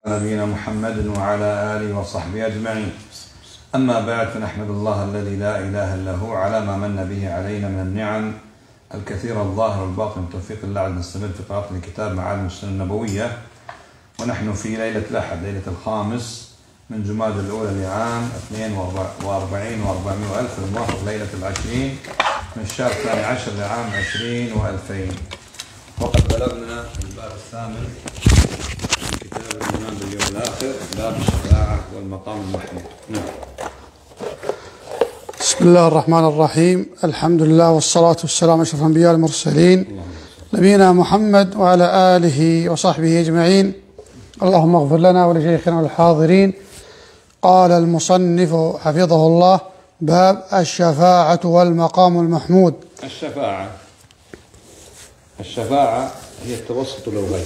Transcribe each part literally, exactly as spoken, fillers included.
نبينا محمد وعلى آله وصحبه أجمعين. أما بعد، فنحمد الله الذي لا إله إلا هو على ما من به علينا من النعم الكثيرة الظاهرة والباطنة من توفيق الله عز نستمر في قراءة الكتاب معالم السنة النبوية، ونحن في ليلة الأحد، ليلة الخامس من جماد الأولى لعام اثنين وأربعين وأربعمائة ألف، الموافق ليلة العشرين من الشهر الثاني عشر لعام عشرين وألفين. وقد بلغنا الباب الثامن في كتاب الإيمان باليوم الآخر، باب الشفاعة والمقام المحمود. نعم. بسم الله الرحمن الرحيم. الحمد لله والصلاة والسلام على أشرف الأنبياء المرسلين نبينا محمد وعلى آله وصحبه أجمعين. اللهم اغفر لنا ولشيخنا الحاضرين. قال المصنف حفظه الله: باب الشفاعة والمقام المحمود. الشفاعة الشفاعة هي التوسط للغير،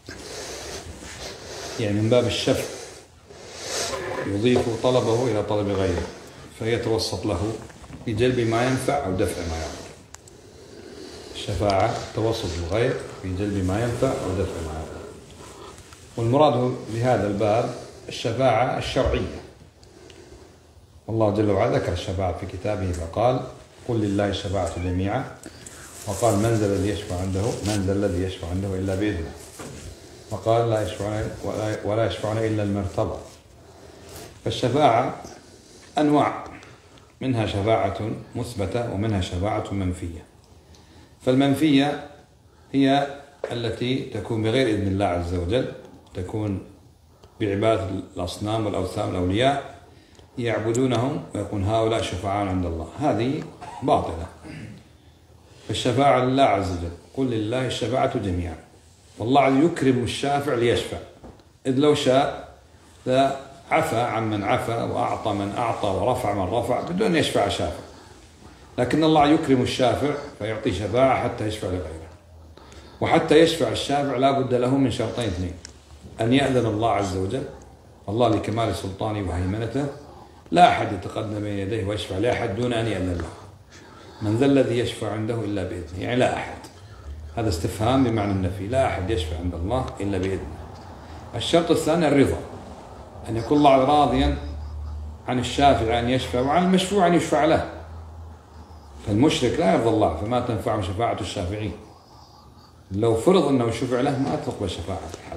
يعني من باب الشفع، يضيف طلبه إلى طلب غيره فيتوسط له بجلب ما ينفع أو دفع ما يضر. الشفاعة توسط الغير في جلب ما ينفع أو دفع ما يضر. والمراد بهذا الباب الشفاعة الشرعية، والله جل وعلا ذكر الشفاعة في كتابه فقال: قل لله الشفاعة جميعا، وقال: من ذا الذي يشفع عنده من ذا الذي يشفع عنده إلا بإذنه، وقال: لا يشفعون ولا يشفعون إلا لمن ارتضى. فالشفاعة أنواع، منها شفاعة مثبتة ومنها شفاعة منفية. فالمنفية هي التي تكون بغير إذن الله عز وجل، تكون بعبادة الأصنام والأوثان والأولياء يعبدونهم ويكون هؤلاء شفعاء عند الله، هذه باطلة. فالشفاعة لله عز وجل، قل لله الشفاعة جميعا، والله يكرم الشافع ليشفع، إذ لو شاء لعفى عمن عفى وأعطى من أعطى ورفع من رفع بدون أن يشفع شافع، لكن الله يكرم الشافع فيعطي شفاعة حتى يشفع لغيره. وحتى يشفع الشافع لا بد له من شرطين اثنين: أن يأذن الله عز وجل، الله لكمال سلطانه وهيمنته لا أحد يتقدم بين يديه ويشفع لأحد دون أن يأذن له. من ذا الذي يشفع عنده إلا بإذنه، يعني لا أحد، هذا استفهام بمعنى النفي، لا أحد يشفع عند الله إلا بإذنه. الشرط الثاني الرضا، أن يكون الله راضيا عن الشافع أن يشفع وعن المشفوع أن يشفع له. فالمشرك لا يرضى الله فما تنفع شفاعة الشافعين، لو فرض أنه شفع له ما تقبل شفاعة أحد.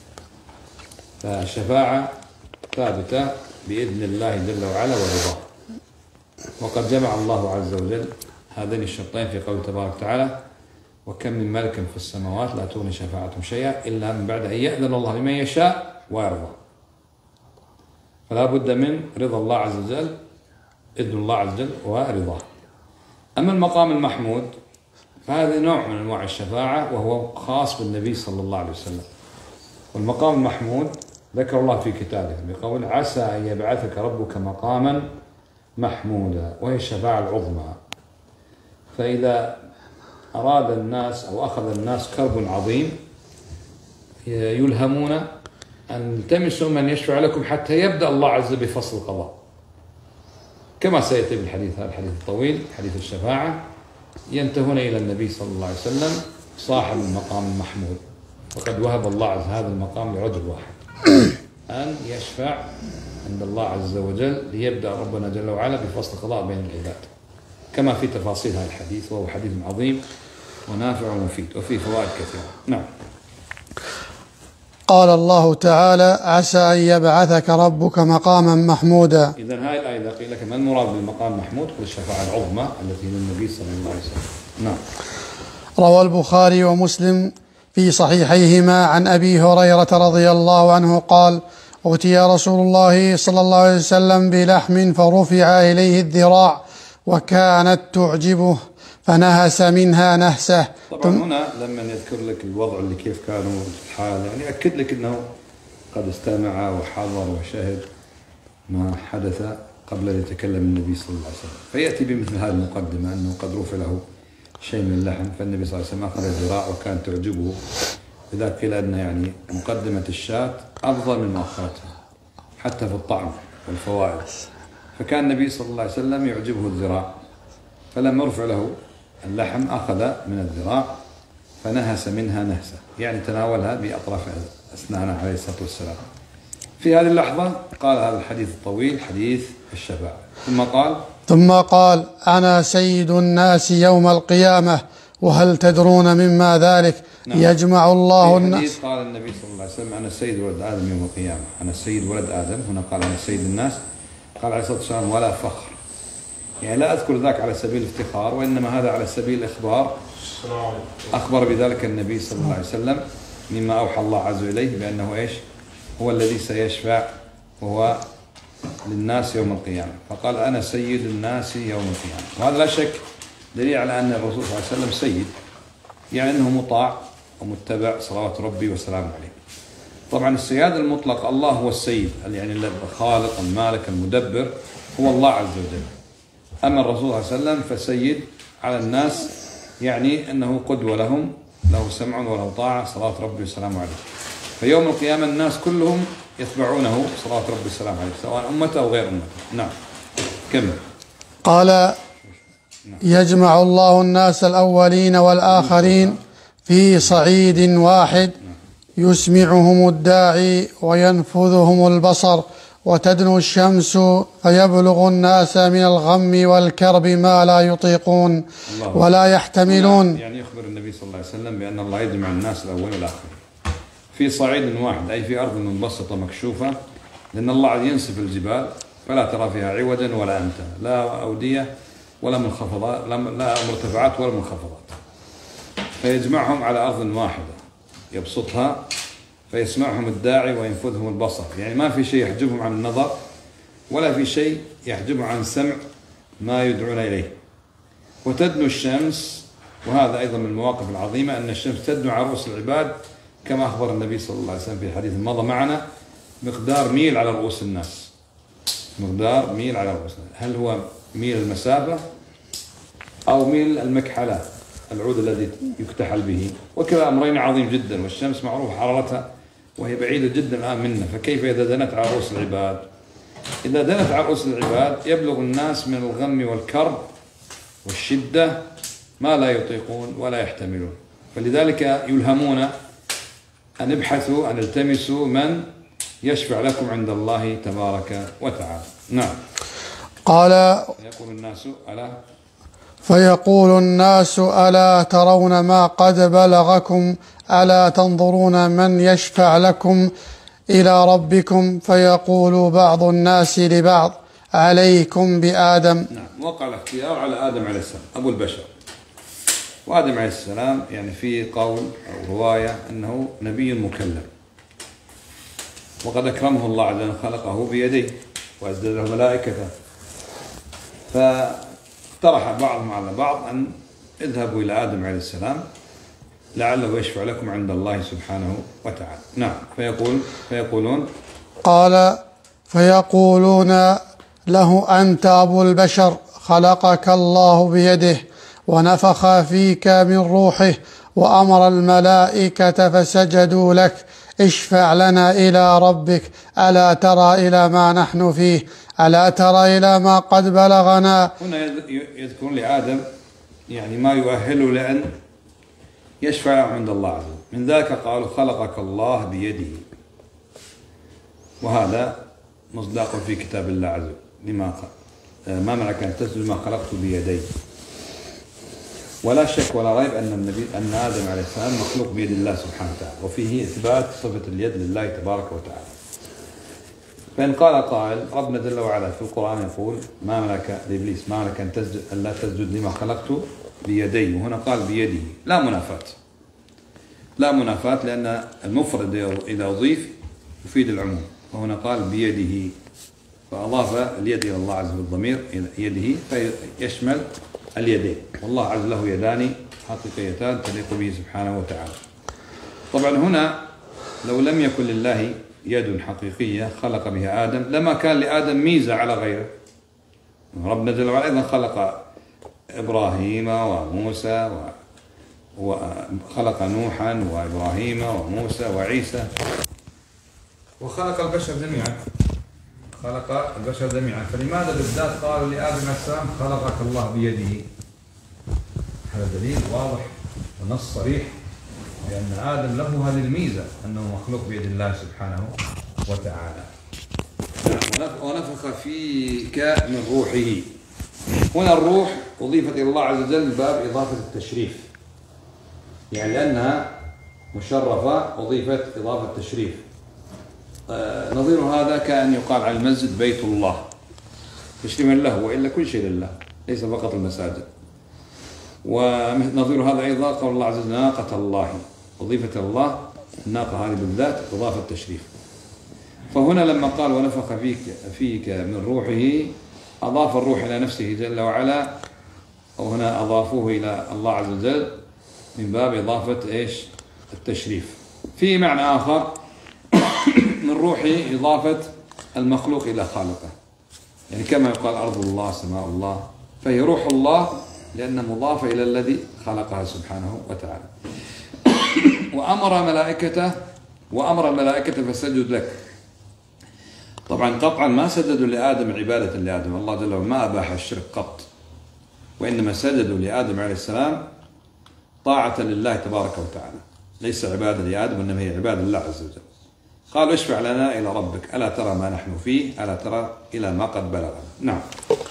فالشفاعة ثابتة بإذن الله جل وعلا ورضاه. وقد جمع الله عز وجل هذين الشرطين في قوله تبارك وتعالى: وكم من ملك في السماوات لا تغني شفاعتهم شيئا إلا من بعد أن يأذن الله لمن يشاء ويرضى. فلا بد من رضا الله عز وجل، إذن الله عز وجل ورضاه. أما المقام المحمود فهذا نوع من أنواع الشفاعة وهو خاص بالنبي صلى الله عليه وسلم. والمقام المحمود ذكر الله في كتابه بقول: عسى أن يبعثك ربك مقاما محمودا، وهي الشفاعة العظمى. فإذا أراد الناس أو أخذ الناس كرب عظيم يلهمون أن التمسوا من يشفع لكم حتى يبدأ الله عز وجل بفصل القضاء، كما سيأتي بالحديث، هذا الحديث الطويل حديث الشفاعة، ينتهون إلى النبي صلى الله عليه وسلم صاحب المقام المحمود. وقد وهب الله عز وجل هذا المقام لرجل واحد أن يشفع عند الله عز وجل ليبدأ ربنا جل وعلا بفصل القضاء بين العباد، كما في تفاصيل هذا الحديث، وهو حديث عظيم ونافع ومفيد وفيه فوائد كثيرة. نعم. قال الله تعالى: عسى أن يبعثك ربك مقاما محمودا. إذن هاي الآية إذا قيل لك ما المراد بالمقام المحمود؟ قل الشفاعة العظمى التي للنبي صلى الله عليه وسلم. نعم. روى البخاري ومسلم في صحيحيهما عن أبي هريرة رضي الله عنه قال: أتي رسول الله صلى الله عليه وسلم بلحم فرفع إليه الذراع وكانت تعجبه فنهس منها نهسة. طبعا هنا لما يذكر لك الوضع اللي كيف كانوا الحال، يعني أكد لك أنه قد استمع وحضر وشهد ما حدث قبل أن يتكلم النبي صلى الله عليه وسلم، فيأتي بمثل هذه المقدمة أنه قد رفع له شيء من اللحم، فالنبي صلى الله عليه وسلم أخذ الذراع وكانت تعجبه. إذا قيل أن يعني مقدمة الشاة أفضل من مؤخرتها حتى في الطعم والفوائد، فكان النبي صلى الله عليه وسلم يعجبه الذراع، فلما رفع له اللحم أخذ من الذراع فنهس منها نهسة، يعني تناولها بأطراف أثناءنا عليه الصلاة والسلام. في هذه اللحظة قال هذا الحديث الطويل، حديث الشفاعة، ثم قال ثم قال أنا سيد الناس يوم القيامة وهل تدرون مما ذلك؟ نعم. يجمع الله الناس. قال النبي صلى الله عليه وسلم أنا سيد ولد آدم يوم القيامة، أنا سيد ولد آدم. هنا قال أنا سيد الناس، قال عليه الصلاة والسلام ولا فخر، يعني لا أذكر ذاك على سبيل الافتخار، وإنما هذا على سبيل الإخبار. أخبر بذلك النبي صلى الله عليه وسلم مما أوحى الله عز وجل إليه بأنه إيش؟ هو الذي سيشفع وهو للناس يوم القيامة، فقال أنا سيد الناس يوم القيامة. وهذا لا شك دليل على أن الرسول صلى الله عليه وسلم سيد، يعني أنه مطاع ومتبع صلوات ربي وسلامه عليه. طبعا السيادة المطلق الله هو السيد، يعني الخالق المالك المدبر هو الله عز وجل. أما الرسول صلى الله عليه وسلم فسيد على الناس، يعني أنه قدوة لهم، له سمع وله طاعة صلوات ربي وسلامه عليه. فيوم القيامة الناس كلهم يتبعونه صلوات ربي وسلامه عليه، سواء أمته أو غير أمته. نعم كمل. قال يجمع الله الناس الأولين والآخرين في صعيد واحد، يسمعهم الداعي وينفذهم البصر، وتدنو الشمس فيبلغ الناس من الغم والكرب ما لا يطيقون ولا يحتملون. يعني يخبر النبي صلى الله عليه وسلم بأن الله يجمع الناس الأولين والآخرين في صعيد واحد، أي في أرض منبسطة مكشوفة، لأن الله ينسف الجبال فلا ترى فيها عوجا ولا أمتا، لا أودية ولا منخفضات، لا مرتفعات ولا منخفضات، فيجمعهم على أرض واحدة يبسطها، فيسمعهم الداعي وينفذهم البصر، يعني ما في شيء يحجبهم عن النظر ولا في شيء يحجبهم عن سمع ما يدعون إليه. وتدنو الشمس، وهذا أيضا من المواقف العظيمة أن الشمس تدنو على رؤوس العباد كما أخبر النبي صلى الله عليه وسلم في حديث مضى معنا، مقدار ميل على رؤوس الناس، مقدار ميل على رؤوس الناس. هل هو ميل المسافة أو ميل المكحلة، العود الذي يكتحل به؟ وكذا أمرين عظيم جدا، والشمس معروف حرارتها وهي بعيدة جدا الآن منا، فكيف إذا دنت على رؤوس العباد؟ إذا دنت على رؤوس العباد يبلغ الناس من الغم والكرب والشدة ما لا يطيقون ولا يحتملون، فلذلك يلهمون أن ابحثوا أن التمسوا من يشفع لكم عند الله تبارك وتعالى. نعم. قال فيقول الناس ألا فيقول الناس ألا ترون ما قد بلغكم، ألا تنظرون من يشفع لكم إلى ربكم؟ فيقول بعض الناس لبعض عليكم بآدم. نعم. وقع الاختيار على آدم عليه السلام أبو البشر، وآدم عليه السلام يعني في قول أو رواية أنه نبي مكلم، وقد أكرمه الله عز وجل خلقه بيديه وأسجده ملائكته، فاقترح بعضهم على بعض أن اذهبوا إلى آدم عليه السلام لعله يشفع لكم عند الله سبحانه وتعالى. نعم. فيقول فيقولون قال فيقولون له أنت أبو البشر، خلقك الله بيده ونفخ فيك من روحه وأمر الملائكة فسجدوا لك، اشفع لنا إلى ربك، ألا ترى إلى ما نحن فيه، ألا ترى إلى ما قد بلغنا. هنا يذكرون لآدم يعني ما يؤهله لأن يشفع عند الله عز وجل، من ذاك قالوا خلقك الله بيده، وهذا مصداق في كتاب الله عز وجل لما قال ما منعك أن تسجد ما خلقت بيدي. ولا شك ولا ريب أن النبي أن آدم عليه السلام مخلوق بيد الله سبحانه وتعالى، وفيه إثبات صفة اليد لله تبارك وتعالى. فإن قال قائل ربنا جل وعلا في القرآن يقول ما منعك لإبليس ما منعك أن تسجد أن لا تسجد لما خلقت بيدي، وهنا قال بيده، لا منافاة، لا منافاة، لأن المفرد إذا أضيف يفيد العموم، وهنا قال بيده فأضاف اليد إلى الله عز وجل بالضمير إلى يده فيشمل اليدين، والله عز وجل له يدان حقيقيتان تليق به سبحانه وتعالى. طبعا هنا لو لم يكن لله يد حقيقية خلق بها آدم لما كان لآدم ميزة على غيره. ربنا جل وعلا أيضا خلق إبراهيم وموسى وخلق نوحا وإبراهيم وموسى وعيسى، وخلق البشر جميعا، خلق البشر جميعا، فلماذا بالذات قال لآدم عليه السلام خلقك الله بيده؟ هذا دليل واضح ونص صريح لأن آدم له هذه الميزة أنه مخلوق بيد الله سبحانه وتعالى. ونفخ فيك من روحه. هنا الروح أضيفت إلى الله عز وجل باب إضافة التشريف، يعني لأنها مشرفة أضيفت إضافة التشريف. آه نظير هذا كأن يقال على المسجد بيت الله تشريفا له، وإلا كل شيء لله ليس فقط المساجد. ونظير هذا أيضا قول الله عز وجل ناقة الله، أضيفت إلى الله الناقة هذه بالذات إضافة التشريف. فهنا لما قال ونفخ فيك فيك من روحه أضاف الروح إلى نفسه جل وعلا، وهنا أضافوه إلى الله عز وجل من باب إضافة إيش؟ التشريف. في معنى آخر من روحه إضافة المخلوق إلى خالقه، يعني كما يقال أرض الله سماء الله، فهي روح الله لأنها مضافة إلى الذي خلقها سبحانه وتعالى. وأمر ملائكته وأمر الملائكة فسجدوا لك. طبعا قطعا ما سجدوا لآدم عبادة لآدم، الله جل وعلا ما أباح الشرك قط، وإنما سجدوا لآدم عليه السلام طاعة لله تبارك وتعالى، ليس عبادة لآدم وإنما هي عبادة لله عز وجل. قالوا اشفع لنا إلى ربك ألا ترى ما نحن فيه ألا ترى إلى ما قد بلغنا. نعم.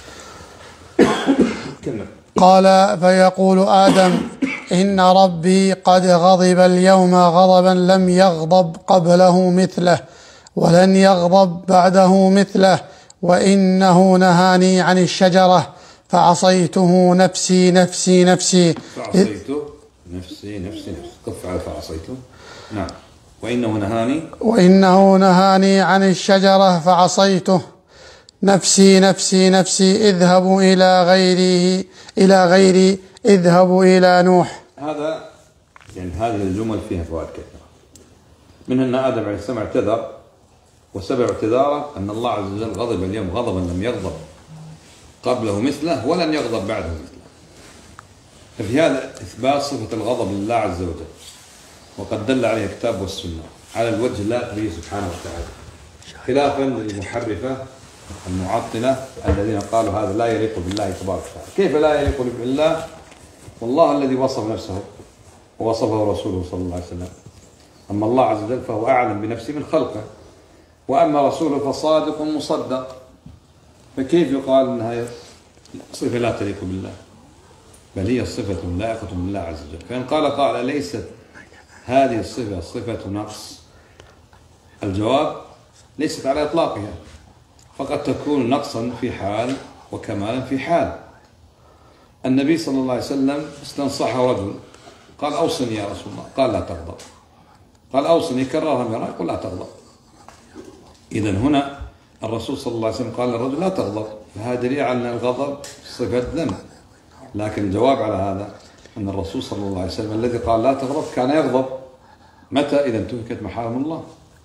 قال فيقول آدم إن ربي قد غضب اليوم غضبا لم يغضب قبله مثله ولن يغضب بعده مثله، وإنه نهاني عن الشجرة فعصيته نفسي نفسي نفسي فعصيته نفسي نفسي نفسي قف على فعصيته. نعم. وإنه نهاني وإنه نهاني عن الشجرة فعصيته نفسي نفسي نفسي اذهبوا إلى غيره إلى غيري اذهبوا إلى نوح. هذا يعني هذه الجمل فيها فوائد كثيرة، منها أن آدم عليه السلام اعتذر، وسبب اعتذاره أن الله عز وجل غضب اليوم غضبا لم يغضب قبله مثله ولن يغضب بعده مثله. ففي هذا إثبات صفة الغضب لله عز وجل، وقد دل عليه الكتاب والسنة على الوجه اللائق به سبحانه وتعالى، خلافا للمحرفة المعطلة الذين قالوا هذا لا يليق بالله تبارك وتعالى. كيف لا يليق بالله والله الذي وصف نفسه ووصفه رسوله صلى الله عليه وسلم؟ أما الله عز وجل فهو أعلم بنفسه من خلقه، وأما رسوله فصادق مصدق، فكيف يقال أنها صفة لا تليق بالله؟ بل هي صفة لائقة بالله عز وجل. فإن قال قال ليست هذه الصفة صفة نقص، الجواب ليست على إطلاقها، فقد تكون نقصا في حال وكمالا في حال. النبي صلى الله عليه وسلم استنصحه رجل قال أوصني يا رسول الله، قال لا تغضب، قال أوصني كررها مرة يقول لا تغضب. إذن هنا الرسول صلى الله عليه وسلم قال للرجل لا تغضب، فهذا دليل على أن الغضب صفة ذم. لكن الجواب على هذا أن الرسول صلى الله عليه وسلم الذي قال لا تغضب كان يغضب متى؟ إذا انتهكت محارم الله.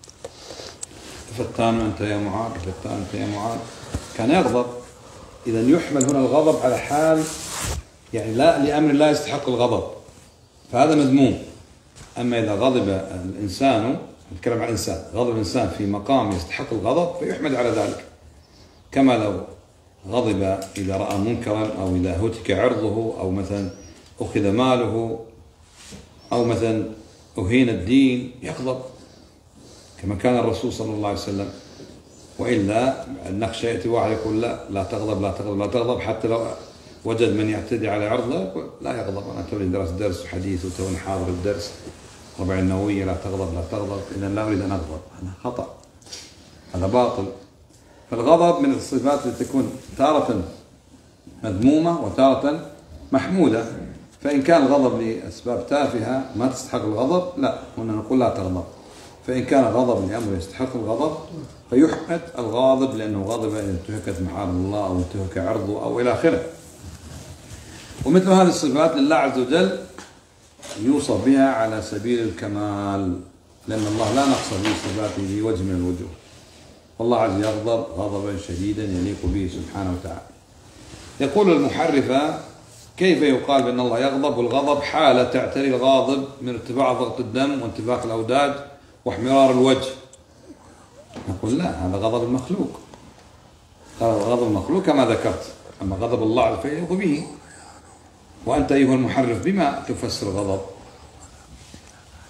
فتان أنت يا معاذ، فتان أنت يا معاذ، كان يغضب. إذا يحمل هنا الغضب على حال يعني لا لأمر لا يستحق الغضب، فهذا مذموم. أما إذا غضب الإنسان، نتكلم عن الإنسان، غضب الإنسان في مقام يستحق الغضب فيحمد على ذلك، كما لو غضب إذا رأى منكرا أو إذا هتك عرضه أو مثلا أخذ ماله أو مثلا أهين الدين يغضب كما كان الرسول صلى الله عليه وسلم. وإلا النخشة يأتي واحد يقول لا لا تغضب لا تغضب لا تغضب، حتى لو وجد من يعتدي على عرضه لا يغضب. أنا توني درس درس وحديث وتوني حاضر الدرس ربع النووية لا تغضب لا تغضب، إذا لا أريد أن أغضب، هذا خطأ، هذا باطل. فالغضب من الصفات التي تكون تارة مذمومة وتارة محمودة. فإن كان الغضب لأسباب تافهة ما تستحق الغضب لا، هنا نقول لا تغضب. فإن كان غضب لأمر يستحق الغضب فيحمد الغاضب لأنه غضب إن انتهكت محارم الله أو انتهك عرضه أو إلى آخره. ومثل هذه الصفات لله عز وجل يوصف بها على سبيل الكمال، لأن الله لا نقص في صفاته في وجه من الوجوه، والله عز وجل يغضب غضبا شديدا يليق به سبحانه وتعالى. يقول المحرفة كيف يقال بأن الله يغضب والغضب حالة تعتري الغاضب من ارتفاع ضغط الدم وانتفاخ الأوداج واحمرار الوجه؟ نقول لا، هذا غضب المخلوق، غضب المخلوق كما ذكرت، أما غضب الله فيليق به. وأنت أيها المحرف بما تفسر الغضب؟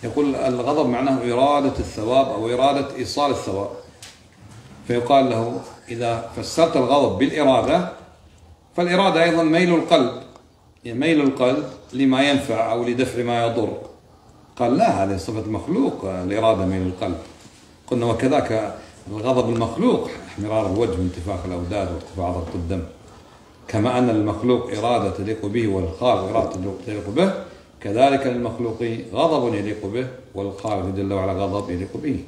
يقول الغضب معناه إرادة الثواب أو إرادة إيصال الثواب، فيقال له إذا فسرت الغضب بالإرادة فالإرادة أيضا ميل القلب، يعني ميل القلب لما ينفع أو لدفع ما يضر. قال لا، هذه صفة المخلوق الإرادة ميل القلب. قلنا وكذاك الغضب المخلوق احمرار الوجه وانتفاخ الأوداد وارتفاع ضغط الدم، كما أن المخلوق إرادة تليق به والخالق إرادة تليق به، كذلك للمخلوق غضب يليق به والخالق جل وعلا غضب يليق به.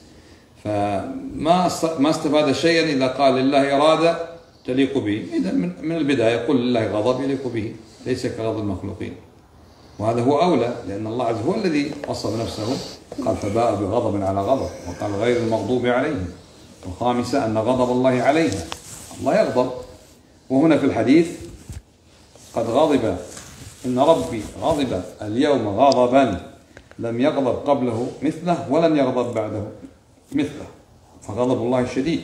فما ما استفاد شيئا إذا قال لله إرادة تليق به، إذا من البداية يقول لله غضب يليق به ليس كغضب المخلوقين، وهذا هو أولى، لأن الله عز وجل هو الذي وصف نفسه قال فباء بغضب على غضب، وقال غير المغضوب عليهم، وخامسة أن غضب الله عليها، الله يغضب. وهنا في الحديث قد غضب إن ربي غضب اليوم غضبا لم يغضب قبله مثله ولن يغضب بعده مثله، فغضب الله شديد.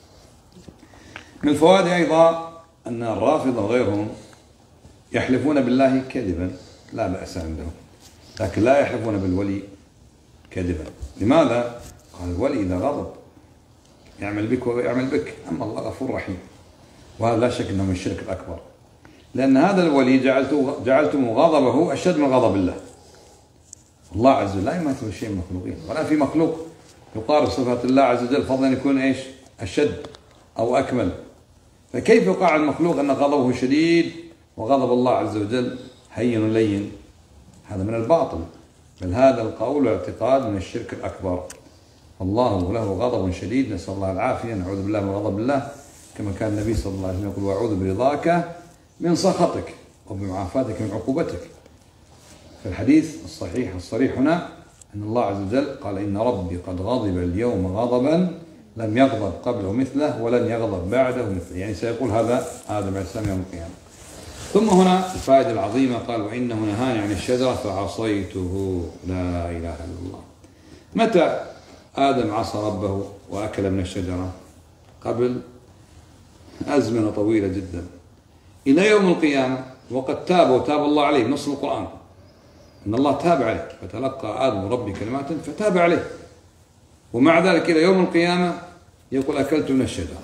من الفوائد أيضا أن الرافضة وغيرهم يحلفون بالله كذبا لا بأس عندهم، لكن لا يحلفون بالولي كذبا. لماذا؟ قال الولي إذا غضب يعمل بك ويعمل بك، أما الله غفور رحيم، وهذا لا شك أنه من الشرك الأكبر، لأن هذا الولي جعلته جعلتم غضبه أشد من غضب الله. الله عز وجل لا يمثل شيء من المخلوقين، ولا في مخلوق يقارب صفات الله عز وجل فضلا أن يكون إيش أشد أو أكمل. فكيف يقع المخلوق أن غضبه شديد وغضب الله عز وجل هين لين؟ هذا من الباطل، بل هذا القول والاعتقاد من الشرك الأكبر. الله له غضب شديد، نسأل الله العافية، نعوذ بالله من غضب الله، كما كان النبي صلى الله عليه وسلم يقول وأعوذ برضاك من سخطك وبمعافاتك من عقوبتك. في الحديث الصحيح الصريح هنا أن الله عز وجل قال إن ربي قد غضب اليوم غضبا لم يغضب قبله مثله ولن يغضب بعده مثله، يعني سيقول هذا آدم عليه السلام يوم القيامة. ثم هنا الفائدة العظيمة قال وإنه نهاني عن الشجرة فعصيته، لا إله إلا الله. متى آدم عصى ربه وأكل من الشجرة؟ قبل أزمنة طويلة جدا إلى يوم القيامة، وقد تاب وتاب الله عليه، نص القرآن إن الله تاب عليه، فتلقى آدم ربي كلمات فتاب عليه، ومع ذلك إلى يوم القيامة يقول أكلت من الشجرة.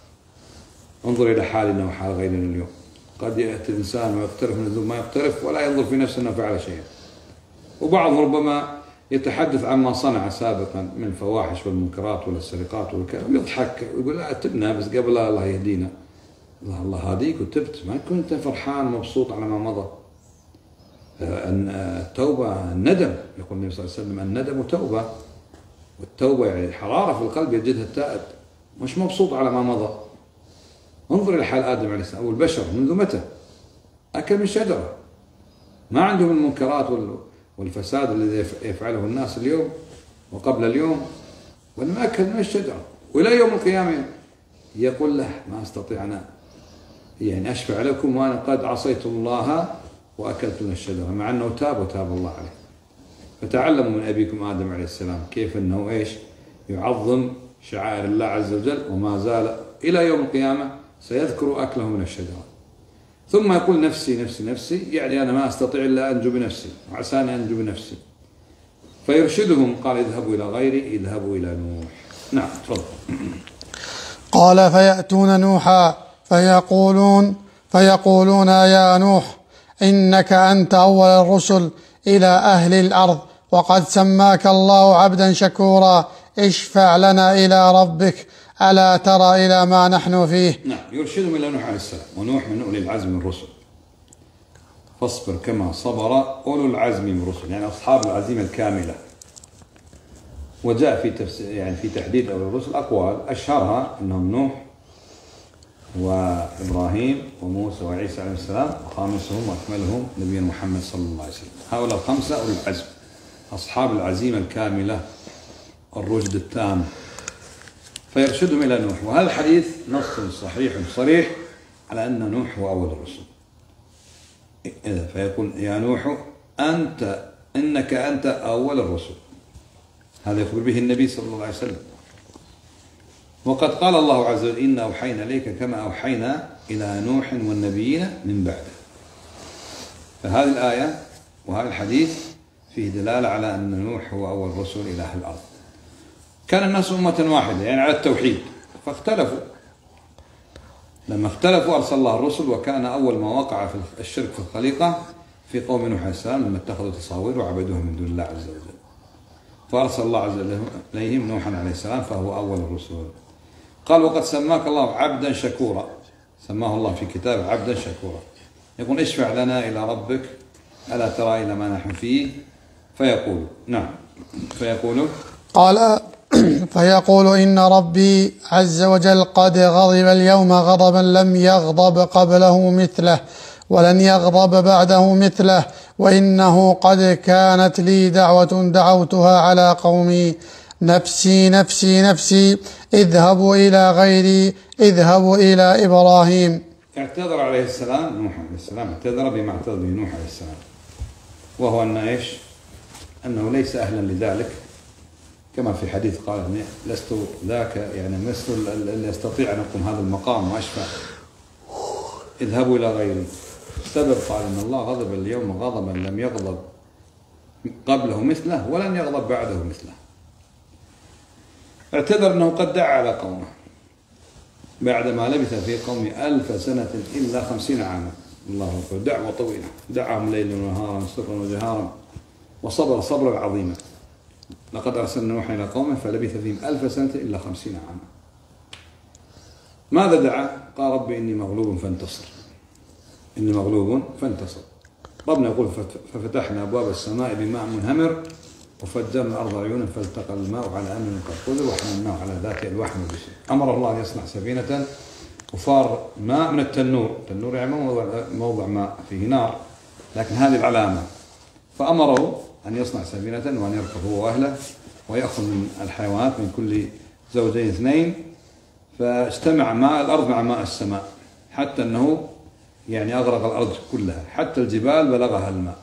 انظر إلى حالنا وحال غيرنا اليوم، قد يأتي الإنسان ويقترف من الذنوب ما يقترف ولا ينظر في نفسه أنه فعل شيئا، وبعضهم ربما يتحدث عما صنع سابقا من الفواحش والمنكرات والسرقات والكلام ويضحك ويقول لا تبنا بس قبل الله يهدينا، الله الله هاديك وتبت، ما كنت فرحان مبسوط على ما مضى. التوبة الندم، يقول النبي صلى الله عليه وسلم الندم توبة، والتوبة يعني حرارة في القلب يجدها التائب، مش مبسوط على ما مضى. انظر إلى حال آدم عليه السلام والبشر منذ متى أكل من شجرة، ما عندهم المنكرات والفساد الذي يفعله الناس اليوم وقبل اليوم، ولما أكل من الشجرة، وإلى يوم القيامة يقول له ما استطيع أنا يعني أشفع لكم وأنا قد عصيت الله وأكلت من الشجرة، مع أنه تاب وتاب الله عليه. فتعلموا من أبيكم آدم عليه السلام كيف أنه إيش يعظم شعائر الله عز وجل، وما زال إلى يوم القيامة سيذكر أكله من الشجرة. ثم يقول نفسي نفسي نفسي، يعني أنا ما أستطيع إلا أنجو بنفسي، وعساني أنجو بنفسي. فيرشدهم قال اذهبوا إلى غيري، اذهبوا إلى نوح. نعم تفضل. قال فيأتون نوحا فيقولون فيقولون يا نوح إنك أنت أول الرسل إلى أهل الأرض، وقد سماك الله عبدا شكورا، اشفع لنا إلى ربك، ألا ترى إلى ما نحن فيه. نعم يرشدهم إلى نوح عليه السلام، ونوح من أولي العزم من الرسل، فاصبر كما صبر أولو العزم من الرسل، يعني أصحاب العزيمة الكاملة. وجاء في تفسير يعني في تحديد أولي الرسل أقوال، أشهرها أنهم نوح وإبراهيم وموسى وعيسى عليه السلام، وخامسهم وأكملهم نبينا محمد صلى الله عليه وسلم. هؤلاء الخمسة أولي العزم، أصحاب العزيمة الكاملة، الرشد التام. فيرشدهم إلى نوح، وهذا الحديث نص صحيح صريح على أن نوح هو أول الرسل. فيقول يا نوح أنت إنك أنت أول الرسل، هذا يخبر به النبي صلى الله عليه وسلم. وقد قال الله عز وجل إنا أوحينا إليك كما أوحينا إلى نوح والنبيين من بعده. فهذه الآية وهذا الحديث فيه دلالة على أن نوح هو أول رسل إلى أهل الأرض. كان الناس أمة واحدة يعني على التوحيد، فاختلفوا. لما اختلفوا أرسل الله الرسل، وكان أول ما وقع في الشرك في الخليقة في قوم نوح عليه السلام لما اتخذوا تصاوير وعبدوها من دون الله عز وجل، فأرسل الله عز وجل إليهم نوحا عليه السلام فهو أول الرسل. قال وقد سماك الله عبدا شكورا، سماه الله في كتابه عبدا شكورا. يقول اشفع لنا إلى ربك ألا ترى إلى ما نحن فيه، فيقول نعم فيقول قال فيقول إن ربي عز وجل قد غضب اليوم غضبا لم يغضب قبله مثله ولن يغضب بعده مثله، وإنه قد كانت لي دعوة دعوتها على قومي نفسي نفسي نفسي اذهبوا إلى غيري اذهبوا إلى إبراهيم. اعتذر عليه السلام نوح عليه السلام، اعتذر بما اعتذر به نوح عليه السلام، وهو أن إيش؟ أنه ليس أهلا لذلك، كما في حديث قال لست ذاك يعني لست اللي يستطيع أن أقوم هذا المقام وأشفع، اذهبوا إلى غيري. السبب قال إن الله غضب اليوم غضبا لم يغضب قبله مثله ولن يغضب بعده مثله. اعتذر أنه قد دعا على قومه بعدما لبث في قوم ألف سنة إلا خمسين عاما. الله أكبر، دعوة طويلة، دعاهم ليلا ونهارا سرا وجهارا وصبر صبرا عظيما. لقد أرسلنا نوحا إلى قومه فلبث فيهم ألف سنة إلا خمسين عاما. ماذا دعا؟ قال رب إني مغلوب فانتصر، إني مغلوب فانتصر. ربنا يقول ففتحنا أبواب السماء بماء منهمر وفجرنا الأرض عيونا فالتقى الماء على أمر قد قدر وحملناه على ذات ألواح وبشر. أمر الله أن يصنع سفينة وفار ماء من التنور، التنور يعني موضع ماء فيه نار، لكن هذه العلامة. فأمره أن يصنع سفينة وأن يركب هو وأهله ويأخذ من الحيوانات من كل زوجين اثنين، فاجتمع ماء الأرض مع ماء السماء حتى أنه يعني أغرق الأرض كلها، حتى الجبال بلغها الماء.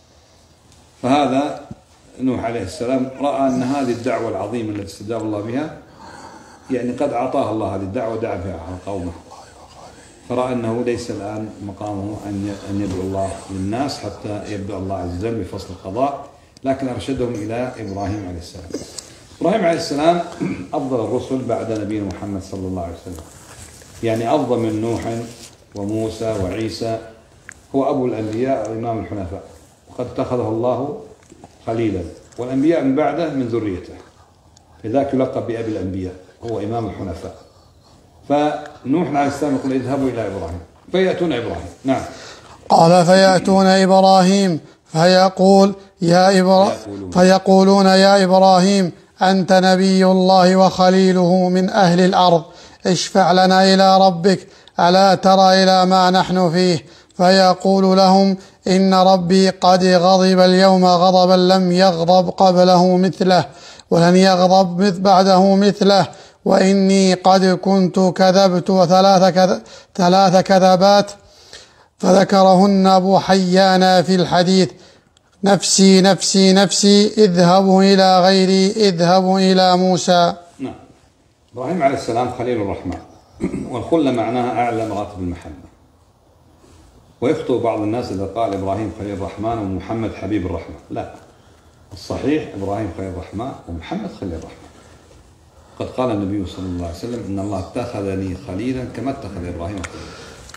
فهذا نوح عليه السلام رأى أن هذه الدعوة العظيمة التي استجاب الله بها يعني قد أعطاها الله هذه الدعوة ودعا بها على قومه، فرأى أنه ليس الآن مقامه أن يدعو الله للناس حتى يبدأ الله عز وجل بفصل القضاء، لكن أرشدهم إلى إبراهيم عليه السلام. إبراهيم عليه السلام أفضل الرسل بعد نبينا محمد صلى الله عليه وسلم، يعني أفضل من نوح وموسى وعيسى، هو أبو الأنبياء وإمام الحنفاء، وقد اتخذه الله خليلا، والأنبياء من بعده من ذريته، لذلك يلقب بأبي الأنبياء، هو إمام الحنفاء. فنوح عليه السلام يقول اذهبوا إلى إبراهيم فيأتون إبراهيم. نعم. قال فيأتون إبراهيم فيقول يا إبراهيم فيقولون يا إبراهيم أنت نبي الله وخليله من أهل الأرض، اشفع لنا إلى ربك ألا ترى إلى ما نحن فيه. فيقول لهم إن ربي قد غضب اليوم غضبا لم يغضب قبله مثله ولن يغضب بعده مثله، وإني قد كنت كذبت ثلاث, كذ... ثلاث كذبات فذكرهن أبو حيان في الحديث نفسي نفسي نفسي اذهبوا إلى غيري اذهبوا إلى موسى. نعم. إبراهيم عليه السلام خليل الرحمن، والخلة معناها أعلى مراتب المحبة، ويخطئ بعض الناس إذا قال إبراهيم خليل الرحمن ومحمد حبيب الرحمن، لا، الصحيح إبراهيم خليل الرحمن ومحمد خليل الرحمن. قد قال النبي صلى الله عليه وسلم إن الله اتخذني خليلا كما اتخذ إبراهيم خليلا.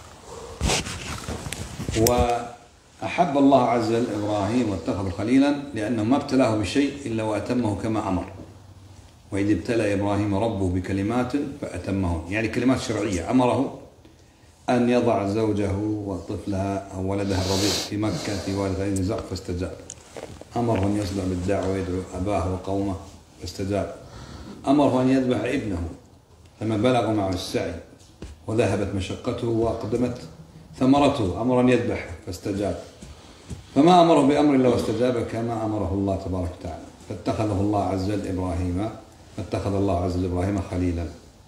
وأحب الله عز وجل إبراهيم واتخذ خليلا لأنه ما ابتلاه بشيء إلا وأتمه كما أمر، وإذ ابتلى إبراهيم ربه بكلمات فأتمهن، يعني كلمات شرعية. أمره أن يضع زوجه وطفلها أو ولدها الرضيع في مكة في وادي غير نزاع فاستجاب. أمره أن يصدع بالدعوة ويدعو أباه وقومه فاستجاب. أمره أن يذبح ابنه لما بلغ معه السعي وذهبت مشقته وأقدمت ثمرته، أمر أن يذبح فاستجاب. فما أمره بأمر إلا واستجاب كما أمره الله تبارك وتعالى، فاتخذه الله عز وجل إبراهيم فاتخذ الله عز وجل إبراهيم خليلا.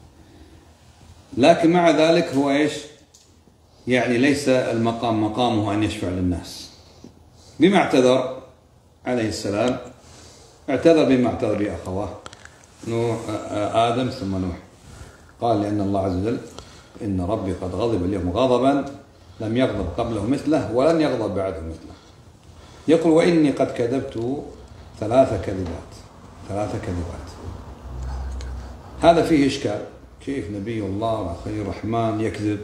لكن مع ذلك هو إيش؟ يعني ليس المقام مقامه أن يشفع للناس. بما اعتذر عليه السلام، اعتذر بما اعتذر به أخواه نوح آدم ثم نوح. قال لأن الله عز وجل إن ربي قد غضب اليوم غضبا لم يغضب قبله مثله ولن يغضب بعده مثله. يقول وإني قد كذبت ثلاث كذبات ثلاث كذبات. هذا فيه إشكال، كيف نبي الله وخليل الرحمن يكذب؟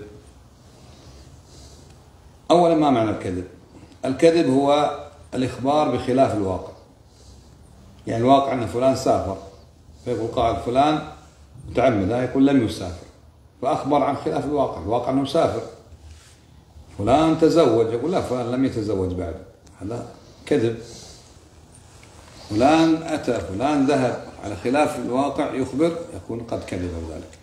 أولا ما معنى الكذب؟ الكذب هو الإخبار بخلاف الواقع. يعني الواقع أن فلان سافر، فيقول قائل فلان متعمد، يقول لم يسافر، فأخبر عن خلاف الواقع. الواقع أنه مسافر. فلان تزوج، يقول لا فلان لم يتزوج بعد، هذا كذب. فلان أتى، فلان ذهب، على خلاف الواقع يخبر، يكون قد كذب ذلك.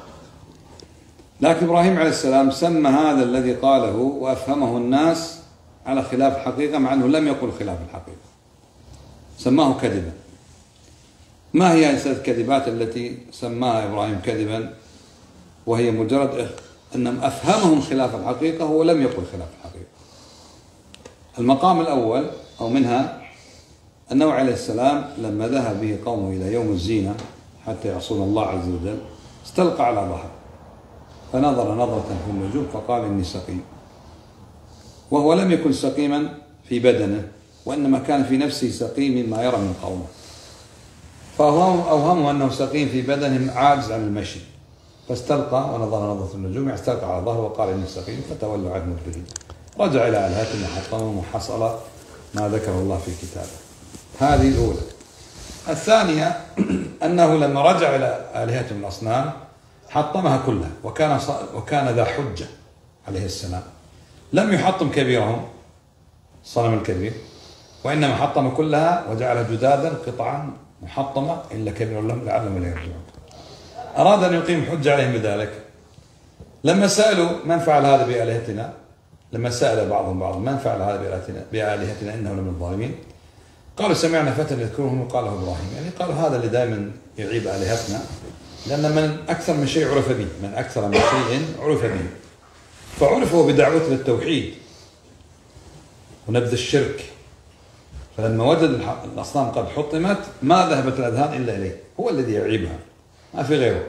لكن إبراهيم عليه السلام سمى هذا الذي قاله وأفهمه الناس على خلاف الحقيقة، مع أنه لم يقل خلاف الحقيقة، سماه كذبا. ما هي الثلاث كذبات التي سماها إبراهيم كذبا وهي مجرد أن أفهمهم خلاف الحقيقة هو لم يقل خلاف الحقيقة؟ المقام الأول أو منها أنه عليه السلام لما ذهب به قومه إلى يوم الزينة حتى يعصون الله عز وجل استلقى على ظهره فنظر نظرة في النجوم فقال إني سقيم، وهو لم يكن سقيما في بدنه وإنما كان في نفسه سقيم ما يرى من قومه، فأوهموا أنه سقيم في بدنه عاجز عن المشي، فاستلقى ونظر نظرة النجوم استلقى على ظهره وقال إني سقيم فتولوا عنه مدبرين. رجع إلى آلهتهم وحطمهم وحصل ما ذكر الله في كتابه. هذه الأولى. الثانية أنه لما رجع إلى آلهتهم الأصنام حطمها كلها، وكان وكان ذا حجة عليه السلام، لم يحطم كبيرهم الصنم الكبير، وإنما حطم كلها وجعلها جدادا قطعا محطمة إلا كبير لهم لعلهم لا يرجعون. أراد أن يقيم حجة عليهم بذلك. لما سألوا من فعل هذا بآلهتنا، لما سأل بعضهم بعضا من فعل هذا بآلهتنا, بآلهتنا إنه لمن الظالمين، قالوا سمعنا فتى يذكرهم وقاله إبراهيم. يعني قالوا هذا اللي دائما يعيب آلهتنا، لأن من أكثر من شيء عرف به، من أكثر من شيء عرف به، فعرفوا بدعوته للتوحيد ونبذ الشرك. فلما وجد الأصنام قد حطمت ما ذهبت الأذهان إلا إليه، هو الذي يعيبها ما في غيره.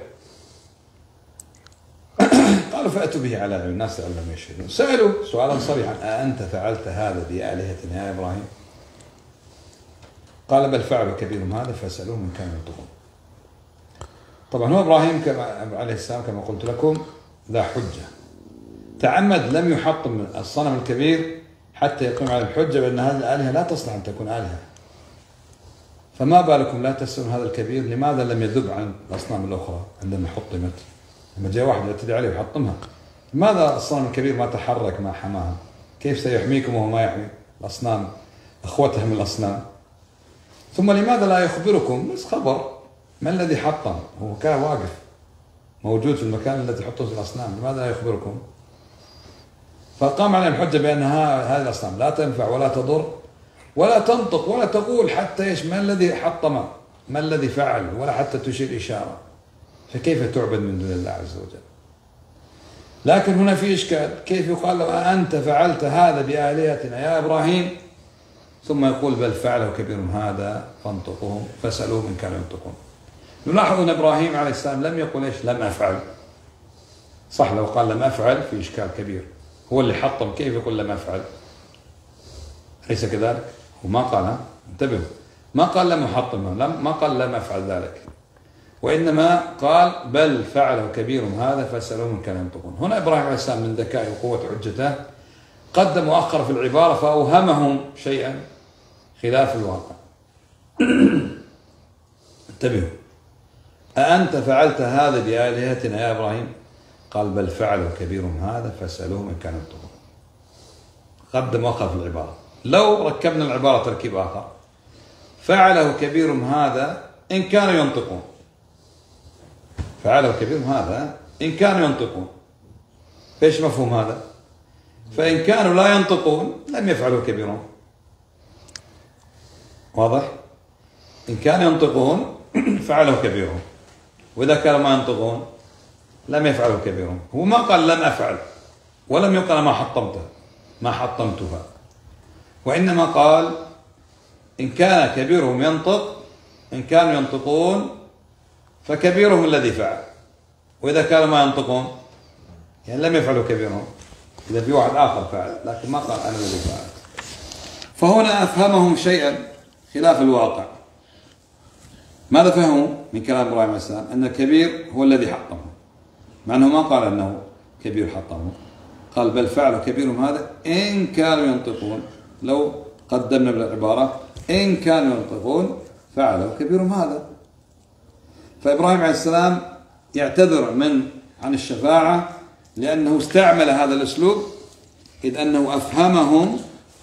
قالوا فأتوا به على أعين الناس لعلهم يشهدون. سألوا سؤالا صريحا أأنت فعلت هذا بآلهتنا يا إبراهيم؟ قال بل فعلوا كبيرهم هذا فاسألوهم من كانوا ينطقون. طبعا هو إبراهيم كما عليه السلام كما قلت لكم ذا حجة، تعمد لم يحطم الصنم الكبير حتى يقيم على الحجة بأن هذه الآلهة لا تصلح أن تكون آلهة. فما بالكم لا تسألون هذا الكبير لماذا لم يذب عن الأصنام الأخرى عندما حطمت؟ لما جاء واحد يعتدي عليه ويحطمها، لماذا الصنم الكبير ما تحرك ما حماها؟ كيف سيحميكم وهو ما يحمي الأصنام أخوتها من الأصنام؟ ثم لماذا لا يخبركم؟ بس خبر ما الذي حطم، هو كان واقف موجود في المكان الذي حطه في الأصنام، لماذا لا يخبركم؟ فقام عليهم الحجة بأن هذه الأصنام لا تنفع ولا تضر ولا تنطق ولا تقول حتى إيش ما الذي حطم، ما الذي فعل، ولا حتى تشير إشارة، فكيف تعبد من دون الله عز وجل؟ لكن هنا في إشكال، كيف يقال له أنت فعلت هذا بآلهتنا يا إبراهيم، ثم يقول بل فعله كبيرهم هذا فانطقوهم فاسألوه من كانوا ينطقون. نلاحظ أن إبراهيم عليه السلام لم يقل إيش لم أفعل، صح لو قال لم أفعل في إشكال كبير، هو اللي حطم كيف يقول لم أفعل؟ أليس كذلك؟ وما قال، انتبهوا، ما قال لم أحطم، ما قال لم أفعل ذلك، وإنما قال بل فعله كبيرهم هذا فاسألوه من كانوا ينطقون. هنا إبراهيم عليه السلام من ذكائه وقوة حجته قدم وأخر في العبارة فأوهمهم شيئا خلاف الواقع. انتبهوا، أأنت فعلت هذا بآلهتنا يا إبراهيم؟ قال بل فعلوا كبيرهم هذا فاسألوه من كانوا ينطقون. قدم وأخر في العبارة. لو ركبنا العبارة تركيب آخر، فعله كبيرهم هذا إن كانوا ينطقون، فعله كبيرهم هذا إن كانوا ينطقون، فإيش مفهوم هذا؟ فإن كانوا لا ينطقون لم يفعلوا كبيرهم، واضح؟ إن كانوا ينطقون فعلوا كبيرهم، وإذا كانوا ما ينطقون لم يفعلوا كبيرهم. هو ما قال لم أفعل ولم يقل ما حطمته ما حطمتها، وإنما قال إن كان كبيرهم ينطق، إن كانوا ينطقون فكبيرهم الذي فعل، وإذا كانوا ما ينطقون يعني لم يفعلوا كبيرهم، إذا في واحد آخر فعل، لكن ما قال أنا الذي فعل. فهنا أفهمهم شيئا خلاف الواقع. ماذا فهموا من كلام إبراهيم عليه السلام؟ أن الكبير هو الذي حطمه، مع أنه ما قال أنه كبير حطمه، قال بل فعلوا كبيرهم هذا إن كانوا ينطقون. لو قدمنا بالعبارة إن كانوا ينطقون فعلوا كبيرهم هذا. فإبراهيم عليه السلام يعتذر من عن الشفاعة لأنه استعمل هذا الأسلوب، إذ أنه أفهمهم